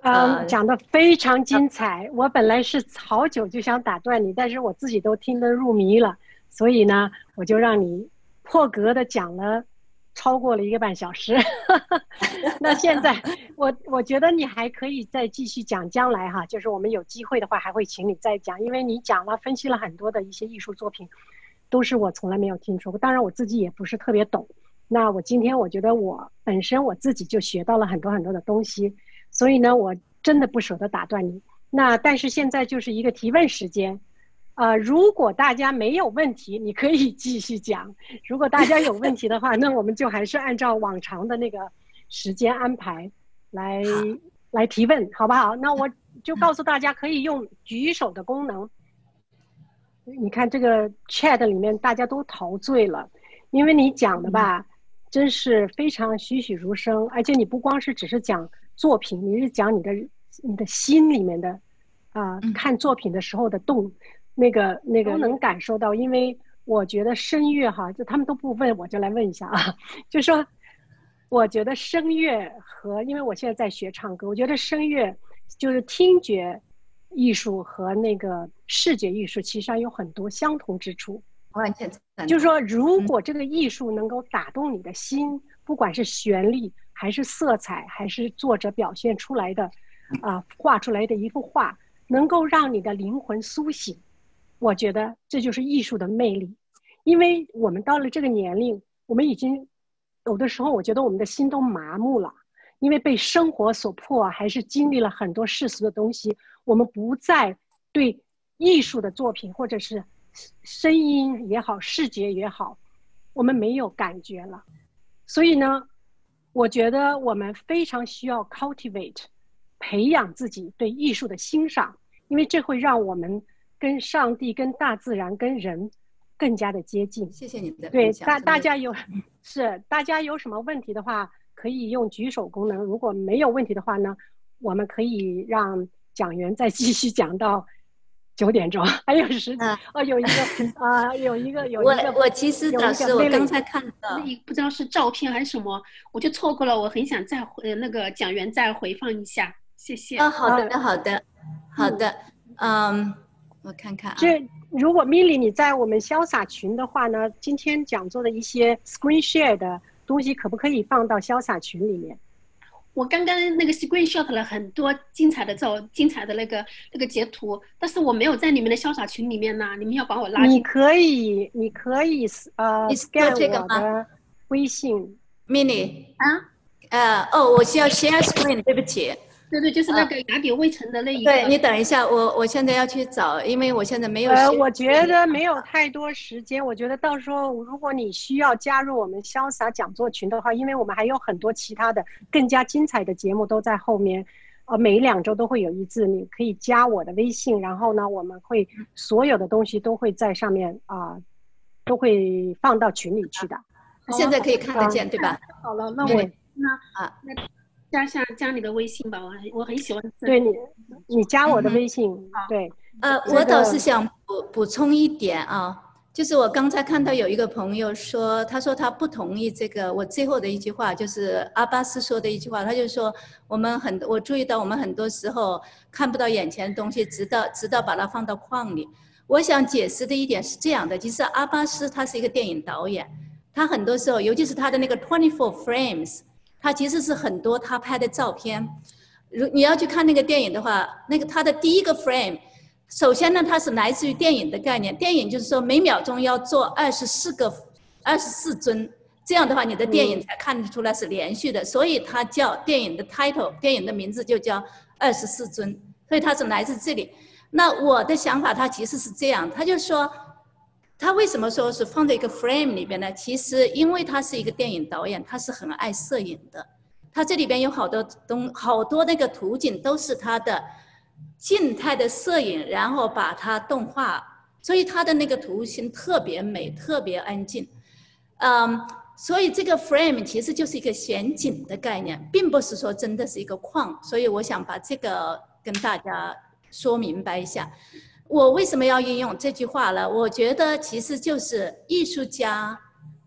嗯，讲得非常精彩。我本来是好久就想打断你，但是我自己都听得入迷了，所以呢，我就让你破格的讲了，超过了一个半小时。那现在我我觉得你还可以再继续讲，将来哈，就是我们有机会的话，还会请你再讲，因为你讲了分析了很多的一些艺术作品，都是我从来没有听说过。当然我自己也不是特别懂。那我今天我觉得我本身我自己就学到了很多很多的东西。所以呢，我真的不舍得打断你。那但是现在就是一个提问时间，呃，如果大家没有问题，你可以继续讲；如果大家有问题的话，那我们就还是按照往常的那个时间安排来来提问，好不好？那我就告诉大家，可以用举手的功能。你看这个 chat 里面大家都陶醉了，因为你讲的吧，真是非常栩栩如生，而且你不光是只是讲作品，你是讲你的你的心里面的啊、呃，看作品的时候的动，那个那个都能感受到。因为我觉得声乐哈，就他们都不问，我就来问一下啊，就说我觉得声乐和，因为我现在在学唱歌，我觉得声乐就是听觉艺术和那个视觉艺术其实上有很多相同之处。
完全
就是说，如果这个艺术能够打动你的心，嗯、不管是旋律还是色彩，还是作者表现出来的，啊、呃，画出来的一幅画，能够让你的灵魂苏醒，我觉得这就是艺术的魅力。因为我们到了这个年龄，我们已经有的时候，我觉得我们的心都麻木了，因为被生活所迫，还是经历了很多世俗的东西，我们不再对艺术的作品或者是声音也好，视觉也好，我们没有感觉了。所以呢，我觉得我们非常需要 cultivate 培养自己对艺术的欣赏，因为这会让我们跟上帝、跟大自然、跟人更加的接近。
谢谢你的
对
分享。
大大家有是大家有什么问题的话，可以用举手功能；如果没有问题的话呢，我们可以让讲员再继续讲到九点钟，还有时间、啊、哦，有一个啊、呃，有一个有一个，
我我其实老师，我刚才看到
那不知道是照片还是什么，我就错过了。我很想再回那个讲员再回放一下，谢谢。
啊，好的，好的，好的，嗯，嗯我看看啊。
这如果 Milly 你在我们潇洒群的话呢，今天讲座的一些 screen share 的东西，可不可以放到潇洒群里面？
我刚刚那个 screenshot 了很多精彩的照、精彩的那个那个截图，但是我没有在你们的潇洒群里面呢。你们要把我拉进。
你可以，你可以呃 scan 我的微信
mini
啊，
呃哦，我需要 share screen， 对不起。
对对，就是那个雅典卫城的那一
个。对，你等一下，我我现在要去找，因为我现在没有。
呃，我觉得没有太多时间。我觉得到时候如果你需要加入我们潇洒讲座群的话，因为我们还有很多其他的更加精彩的节目都在后面，呃，每两周都会有一次，你可以加我的微信，然后呢，我们会所有的东西都会在上面啊、呃，都会放到群里去的。
现在可以看得见，对吧？
好了，那我那啊那。加下加你的微信吧，我很我很喜欢。
对你，你加我的微信。嗯、对，
呃，我倒是想补补充一点啊，就是我刚才看到有一个朋友说，他说他不同意这个我最后的一句话，就是阿巴斯说的一句话，他就说我们很我注意到我们很多时候看不到眼前的东西，直到直到把它放到框里。我想解释的一点是这样的，其实阿巴斯他是一个电影导演，他很多时候，尤其是他的那个 twenty-four frames。他其实是很多他拍的照片，如你要去看那个电影的话，那个他的第一个 frame， 首先呢，它是来自于电影的概念。电影就是说每秒钟要做二十四个、二十四帧，这样的话你的电影才看得出来是连续的。所以它叫电影的 title， 电影的名字就叫二十四帧，所以它是来自这里。那我的想法，它其实是这样，他就说。他为什么说是放在一个 frame 里边呢？其实因为他是一个电影导演，他是很爱摄影的。他这里边有好多东，好多那个图景都是他的静态的摄影，然后把它动画，所以他的那个图形特别美，特别安静。嗯，所以这个 frame 其实就是一个选景的概念，并不是说真的是一个框。所以我想把这个跟大家说明白一下。我为什么要应用这句话呢？我觉得其实就是艺术家，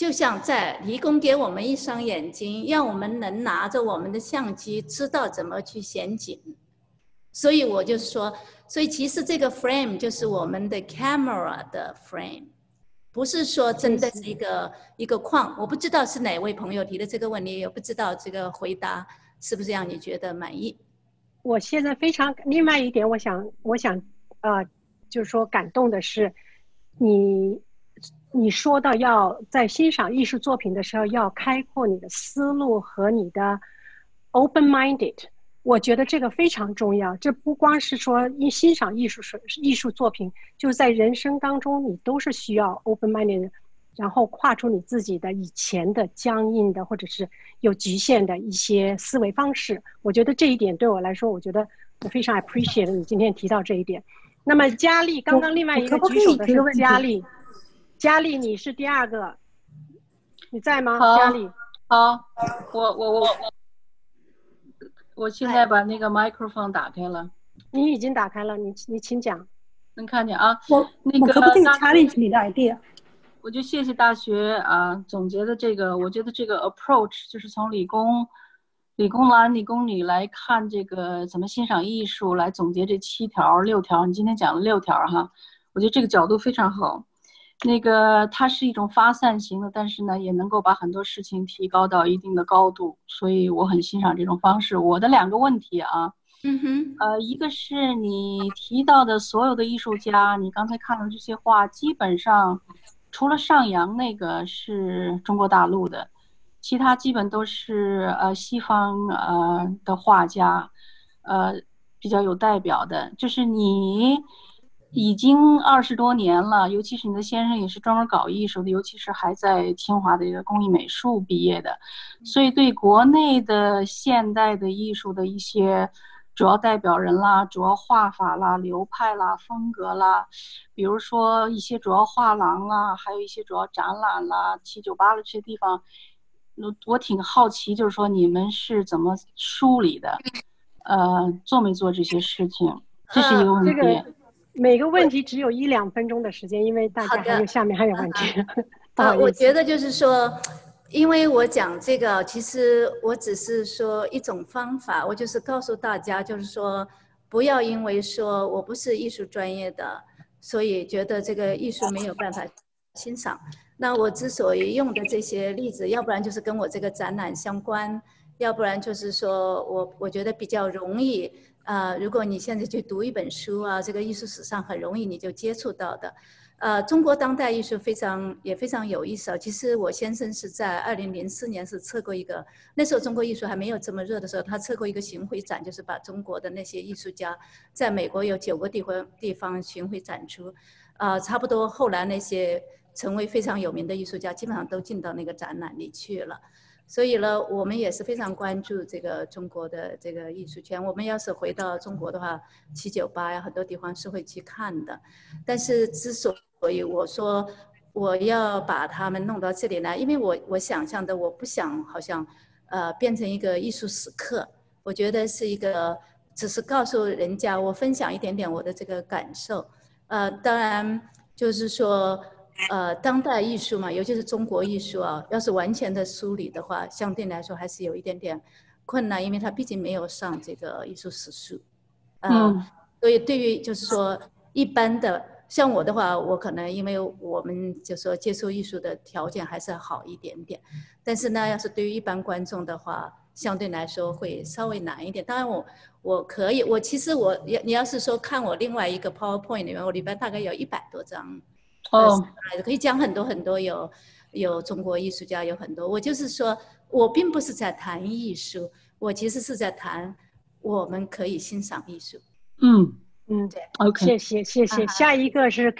就像在提供给我们一双眼睛，让我们能拿着我们的相机，知道怎么去选景。所以我就说，所以其实这个 frame 就是我们的 camera 的 frame， 不是说真的是一个一个框。我不知道是哪位朋友提的这个问题，也不知道这个回答是不是让你觉得满意。
我现在非常，另外一点，我想，我想，呃，就是说感动的是，你。你说到要在欣赏艺术作品的时候要开阔你的思路和你的 open-minded， 我觉得这个非常重要。这不光是说一欣赏艺术艺术作品，就是在人生当中你都是需要 open-minded， 然后跨出你自己的以前的僵硬的或者是有局限的一些思维方式。我觉得这一点对我来说，我觉得我非常 appreciate 你今天提到这一点。那么佳丽，刚刚另外一个举手的是佳丽。佳丽，你是第二个，你在吗？佳丽，
好，我我我我现在把那个 microphone 打开了。
你已经打开了，你你请讲。
能看见啊？
我
那个
我可不可以 challenge 你的 idea？
我就谢谢大学啊总结的这个，我觉得这个 approach 就是从理工、理工男、理工女来看这个怎么欣赏艺术，来总结这七条、六条。你今天讲了六条哈，我觉得这个角度非常好。那个它是一种发散型的，但是呢也能够把很多事情提高到一定的高度，所以我很欣赏这种方式。我的两个问题啊，
嗯哼，
呃，一个是你提到的所有的艺术家，你刚才看的这些画，基本上除了上扬那个是中国大陆的，其他基本都是呃西方呃的画家，呃比较有代表的，就是你。已经二十多年了，尤其是你的先生也是专门搞艺术的，尤其是还在清华的一个工艺美术毕业的，所以对国内的现代的艺术的一些主要代表人啦、主要画法啦、流派啦、风格啦，比如说一些主要画廊啦，还有一些主要展览啦、七九八的这些地方，我挺好奇，就是说你们是怎么梳理的，呃，做没做这些事情，这是一个问题。
呃这个每个问题只有一两分钟的时间，因为大家还有下面还有问题。
呃，我觉得就是说，因为我讲这个，其实我只是说一种方法，我就是告诉大家，就是说不要因为说我不是艺术专业的，所以觉得这个艺术没有办法欣赏。那我之所以用的这些例子，要不然就是跟我这个展览相关，要不然就是说我我觉得比较容易。呃，如果你现在去读一本书啊，这个艺术史上很容易你就接触到的。呃，中国当代艺术非常也非常有意思啊。其实我先生是在二零零四年是策过一个，那时候中国艺术还没有这么热的时候，他策过一个巡回展，就是把中国的那些艺术家在美国有九个地方地方巡回展出，呃，差不多后来那些成为非常有名的艺术家，基本上都进到那个展览里去了。所以呢，我们也是非常关注这个中国的这个艺术圈。我们要是回到中国的话，七九八呀，很多地方是会去看的。但是之所以我说我要把他们弄到这里来，因为我我想象的，我不想好像呃变成一个艺术史课。我觉得是一个，只是告诉人家，我分享一点点我的这个感受。呃，当然就是说。呃，当代艺术嘛，尤其是中国艺术啊，要是完全的梳理的话，相对来说还是有一点点困难，因为它毕竟没有上这个艺术史书。呃、嗯，所以对于就是说一般的，像我的话，我可能因为我们就说接触艺术的条件还是好一点点，但是呢，要是对于一般观众的话，相对来说会稍微难一点。当然我我可以，我其实我你要是说看我另外一个 PowerPoint 里面，我里边大概有一百多张。哦，可以讲很多很多，有有中国艺术家，有很多。我就是说，我并不是在谈艺术，我其实是在谈我们可以欣赏艺术。
嗯
嗯，对 ，OK， 谢谢谢谢。啊、下一个是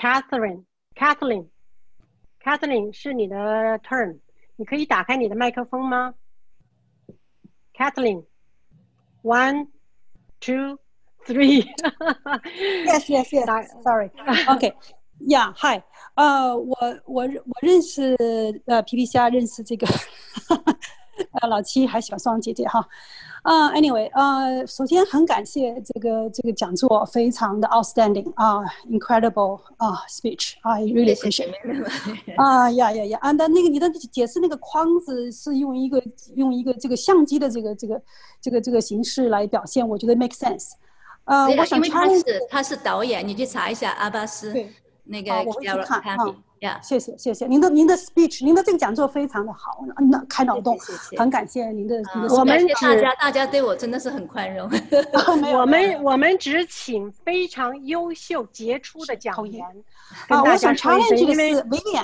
Catherine，Kathleen，Kathleen 是你的 turn， 你可以打开你的麦克风吗 ？Kathleen，one two three，
yes yes yes，sorry，OK。Yeah, hi. 呃，我我我认识呃皮皮虾，认识这个呃，老七还小双姐姐哈。呃 ，anyway， 呃，首先很感谢这个这个讲座，非常的 outstanding 啊、uh, ，incredible 啊、uh, speech，I really appreciate。啊呀呀呀，啊，那那个你的解释那个框子是用一个用一个这个相机的这个这个这个这个形式来表现，我觉得 make sense。呃，我想
因为他是他是导演，你去查一下阿巴斯那个
Kiara Campy。
Yeah.
谢谢谢谢您的您的 speech， 您的这个讲座非常的好，那开脑洞，谢谢很感谢您的。您的
我们
大家大家对我真的是很宽容。
我们我们只请非常优秀杰出的讲员跟大家说一声，因为
Vivian，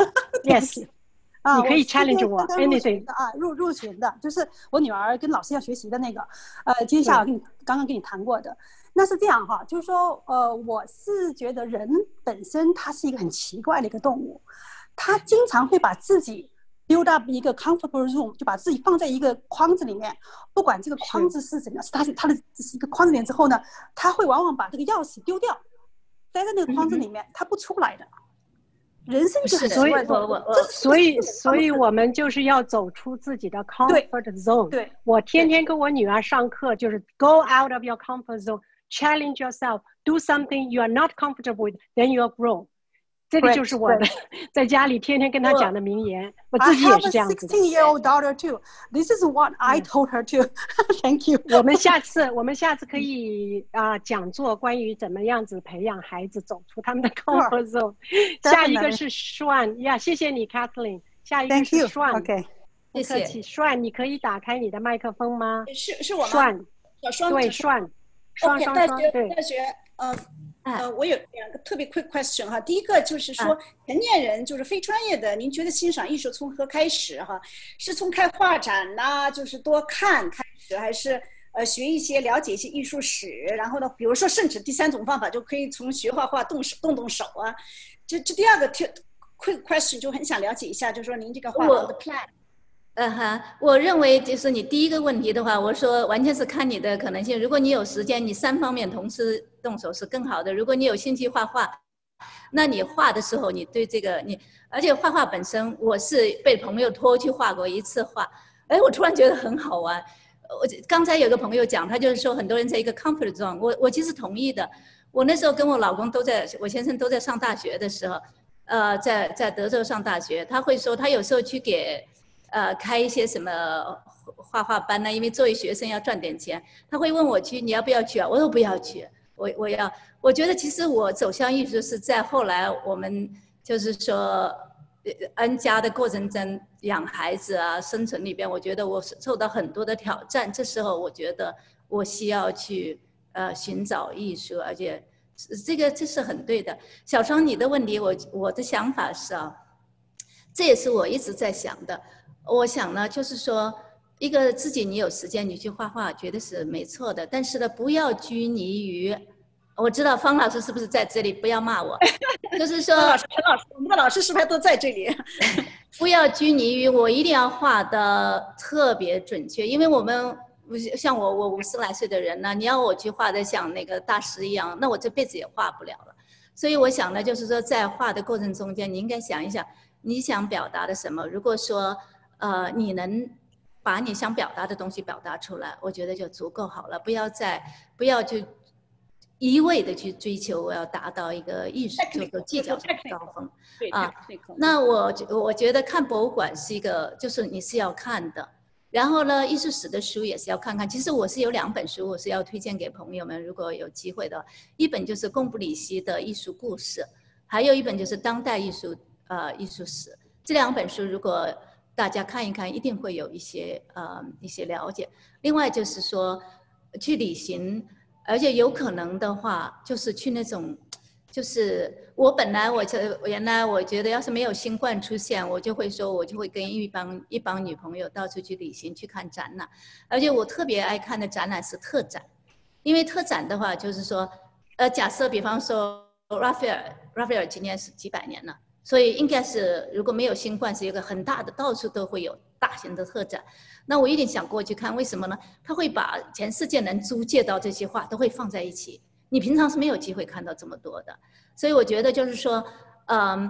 yes， 你可以 challenge 我 anything
啊，入入群的，就是我女儿跟老师要学习的那个，呃，今天下午跟你刚刚跟你谈过的。那是这样哈，就是说，呃，我是觉得人本身他是一个很奇怪的一个动物，他经常会把自己 build up 一个 comfortable room， 就把自己放在一个框子里面，不管这个框子是怎么样，是他是他的是一个框子里面之后呢，他会往往把这个钥匙丢掉，待在那个框子里面，嗯、他不出来的。人生是很奇怪的，
所以所以我们就是要走出自己的 comfort zone。
对，
我天天跟我女儿上课就是 go out of your comfort zone。Challenge yourself, do something you are not comfortable with, then you'll grow. 这个就是我的在家里天天跟她讲的名言。我自己也是这样子的。
I have a sixteen-year-old daughter too. This is what I told her too. Thank you.
我们下次我们下次可以啊、呃、讲座关于怎么样子培养孩子走出他们的 comfort zone。下一个是 Shuan 呀，谢谢你 Kathleen。下一个是 Shuan。
不
客气。Shuan， 你可以打开你的麦克风吗？
是是我吗
？Shuan，
小双
对 Shuan。
OK， 大学大学，呃呃，我有两个特别 quick question 哈。第一个就是说，成年人就是非专业的，您觉得欣赏艺术从何开始哈？是从开画展呐，就是多看开始，还是呃学一些了解一些艺术史？然后呢，比如说甚至第三种方法就可以从学画画动手动动手啊。这这第二个 quick question 就很想了解一下，就是说您这个画廊的 plan。
呃哈，我认为就是你第一个问题的话，我说完全是看你的可能性。如果你有时间，你三方面同时动手是更好的。如果你有兴趣画画，那你画的时候，你对这个你，而且画画本身，我是被朋友拖去画过一次画，哎，我突然觉得很好玩。我刚才有个朋友讲，他就是说很多人在一个 comfort zone， 我我其实同意的。我那时候跟我老公都在，我先生都在上大学的时候，呃，在在德州上大学，他会说他有时候去给。呃，开一些什么画画班呢？因为作为学生要赚点钱，他会问我去，你要不要去啊？我说不要去，我我要。我觉得其实我走向艺术是在后来我们就是说 N 家的过程中养孩子啊，生存里边，我觉得我受到很多的挑战。这时候我觉得我需要去呃寻找艺术，而且这个这是很对的。小双，你的问题，我我的想法是啊，这也是我一直在想的。我想呢，就是说，一个自己你有时间你去画画，绝对是没错的。但是呢，不要拘泥于，我知道方老师是不是在这里？不要骂我，就是说，
老师、陈老师，我们的老师是不是都在这里？
不要拘泥于我一定要画的特别准确，因为我们像我，我五十来岁的人呢，你要我去画的像那个大师一样，那我这辈子也画不了了。所以我想呢，就是说，在画的过程中间，你应该想一想，你想表达的什么。如果说呃，你能把你想表达的东西表达出来，我觉得就足够好了。不要再不要就一味的去追求我要达到一个艺术就是技巧上的高峰啊。那我我觉得看博物馆是一个，就是你是要看的。然后呢，艺术史的书也是要看看。其实我是有两本书，我是要推荐给朋友们，如果有机会的。一本就是贡布里希的艺术故事，还有一本就是当代艺术呃艺术史。这两本书如果大家看一看，一定会有一些呃一些了解。另外就是说，去旅行，而且有可能的话，就是去那种，就是我本来我就原来我觉得，要是没有新冠出现，我就会说，我就会跟一帮一帮女朋友到处去旅行，去看展览。而且我特别爱看的展览是特展，因为特展的话，就是说，呃，假设比方说拉斐尔，拉斐尔今年是几百年了。所以应该是，如果没有新冠，是一个很大的，到处都会有大型的特展。那我一定想过去看，为什么呢？他会把全世界能租借到这些画都会放在一起，你平常是没有机会看到这么多的。所以我觉得就是说，嗯，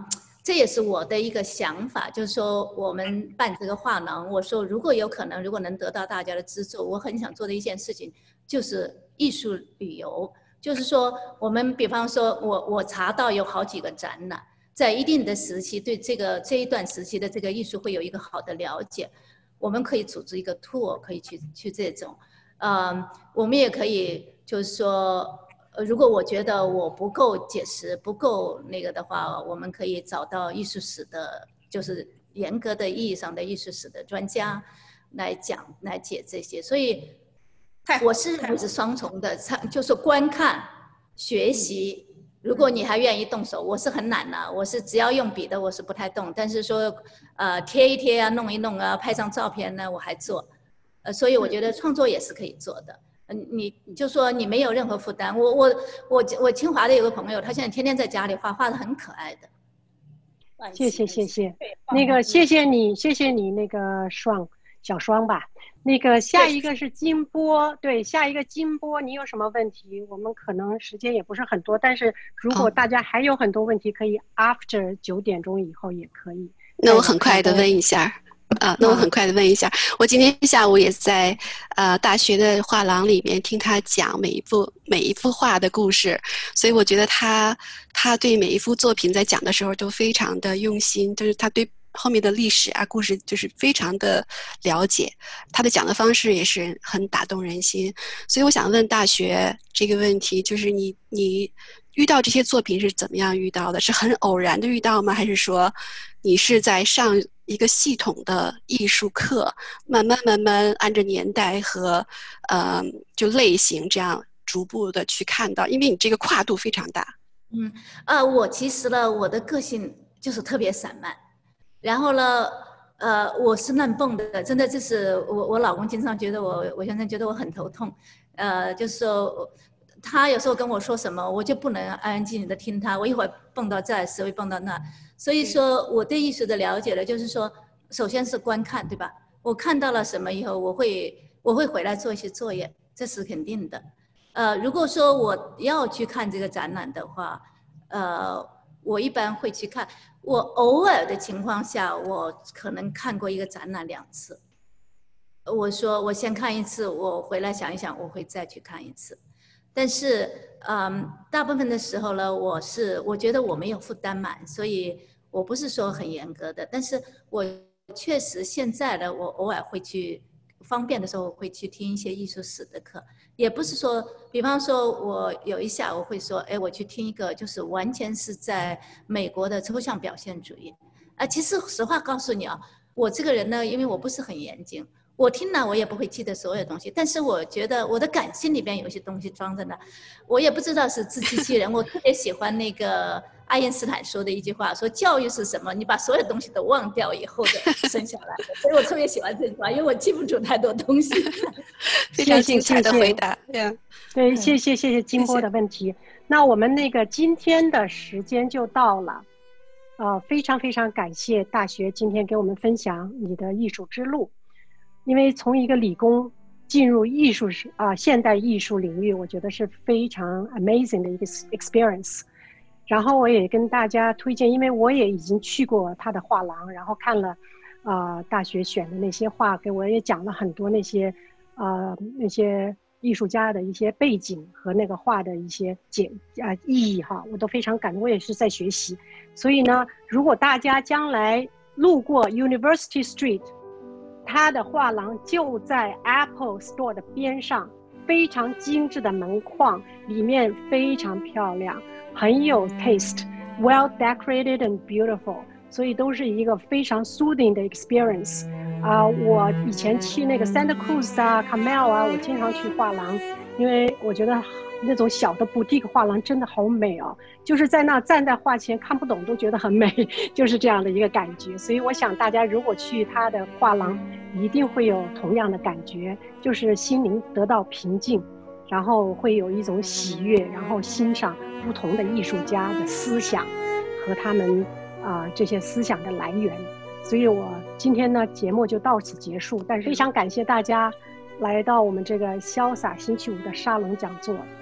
这也是我的一个想法，就是说我们办这个画廊，我说如果有可能，如果能得到大家的资助，我很想做的一件事情就是艺术旅游。就是说，我们比方说我我查到有好几个展览，在一定的时期对这个这一段时期的这个艺术会有一个好的了解，我们可以组织一个 tour， 可以去去这种，嗯，我们也可以就是说。呃，如果我觉得我不够解释、不够那个的话，我们可以找到艺术史的，就是严格的意义上的艺术史的专家来讲、来解这些。所以，我是认为是双重的，就是观看、学习。如果你还愿意动手，我是很懒的、啊，我是只要用笔的，我是不太动。但是说，呃，贴一贴啊，弄一弄啊，拍张照片呢，我还做。呃，所以我觉得创作也是可以做的。嗯，你你就说你没有任何负担。我我我我清华的有个朋友，他现在天天在家里画，画的很可爱的。
谢谢谢谢，那个谢谢你谢谢你那个双小双吧。那个下一个是金波，对，下一个金波，你有什么问题？我们可能时间也不是很多，但是如果大家还有很多问题，可以 after 九点钟以后也可以。
那我很快的问一下。啊，那我很快的问一下，我今天下午也在呃大学的画廊里面听他讲每一幅每一幅画的故事，所以我觉得他他对每一幅作品在讲的时候都非常的用心，就是他对后面的历史啊故事就是非常的了解，他的讲的方式也是很打动人心，所以我想问大学这个问题，就是你你遇到这些作品是怎么样遇到的？是很偶然的遇到吗？还是说你是在上一个系统的艺术课，慢慢慢慢按照年代和呃就类型这样逐步的去看到？因为你这个跨度非常大。
嗯，呃，我其实呢，我的个性就是特别散漫，然后呢，呃，我是乱蹦的，真的就是我我老公经常觉得我，我现在觉得我很头痛，呃，就是说。他有时候跟我说什么，我就不能安安静静的听他。我一会儿蹦到这儿，时会蹦到那。所以说，我对艺术的了解呢，就是说，首先是观看，对吧？我看到了什么以后，我会我会回来做一些作业，这是肯定的。呃，如果说我要去看这个展览的话，呃，我一般会去看。我偶尔的情况下，我可能看过一个展览两次。我说我先看一次，我回来想一想，我会再去看一次。但是，嗯，大部分的时候呢，我是我觉得我没有负担嘛，所以我不是说很严格的。但是我确实现在呢，我偶尔会去方便的时候会去听一些艺术史的课，也不是说，比方说我有一下我会说，哎，我去听一个，就是完全是在美国的抽象表现主义。啊，其实实话告诉你啊，我这个人呢，因为我不是很严谨。我听了，我也不会记得所有东西，但是我觉得我的感性里边有些东西装着呢，我也不知道是自欺欺人。我特别喜欢那个爱因斯坦说的一句话，说教育是什么？你把所有东西都忘掉以后的生下来的。所以我特别喜欢这句话，因为我记不住太多东西。
非常精彩的回答。
对，对，谢谢谢谢金波的问题。那我们那个今天的时间就到了，呃，非常非常感谢大学今天给我们分享你的艺术之路。因为从一个理工进入艺术史啊、呃、现代艺术领域，我觉得是非常 amazing 的一个 experience。然后我也跟大家推荐，因为我也已经去过他的画廊，然后看了啊、呃、大学选的那些画，给我也讲了很多那些呃那些艺术家的一些背景和那个画的一些解啊、呃、意义哈，我都非常感动，我也是在学习。所以呢，如果大家将来路过 University Street。他的画廊就在 Apple Store 的边上，非常精致的门框，里面非常漂亮，很有 taste， well decorated and beautiful， 所以都是一个非常 soothing 的 experience。啊、呃，我以前去那个 Santa Cruz 啊 Carmel 啊，我经常去画廊，因为我觉得那种小的 boutique 画廊真的好美哦，就是在那站在画前看不懂都觉得很美，就是这样的一个感觉。所以我想大家如果去他的画廊，一定会有同样的感觉，就是心灵得到平静，然后会有一种喜悦，然后欣赏不同的艺术家的思想和他们啊、呃、这些思想的来源。所以我今天呢节目就到此结束，但是非常感谢大家来到我们这个潇洒星期五的沙龙讲座。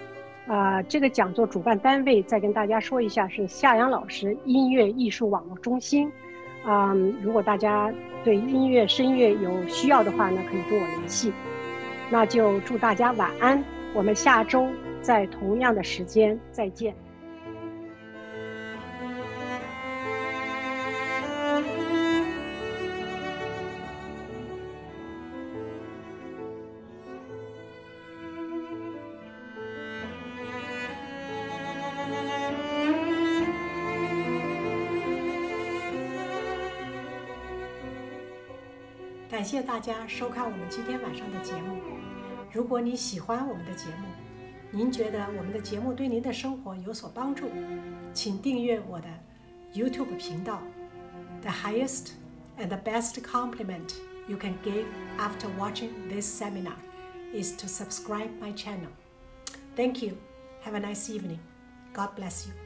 啊、呃，这个讲座主办单位再跟大家说一下，是夏阳老师音乐艺术网络中心。嗯、呃，如果大家对音乐声乐有需要的话呢，可以跟我联系。那就祝大家晚安，我们下周在同样的时间再见。
感谢大家收看我们今天晚上的节目。如果你喜欢我们的节目，您觉得我们的节目对您的生活有所帮助，请订阅我的 YouTube 频道。The highest and the best compliment you can give after watching this seminar is to subscribe my channel. Thank you. Have a nice evening. God bless you.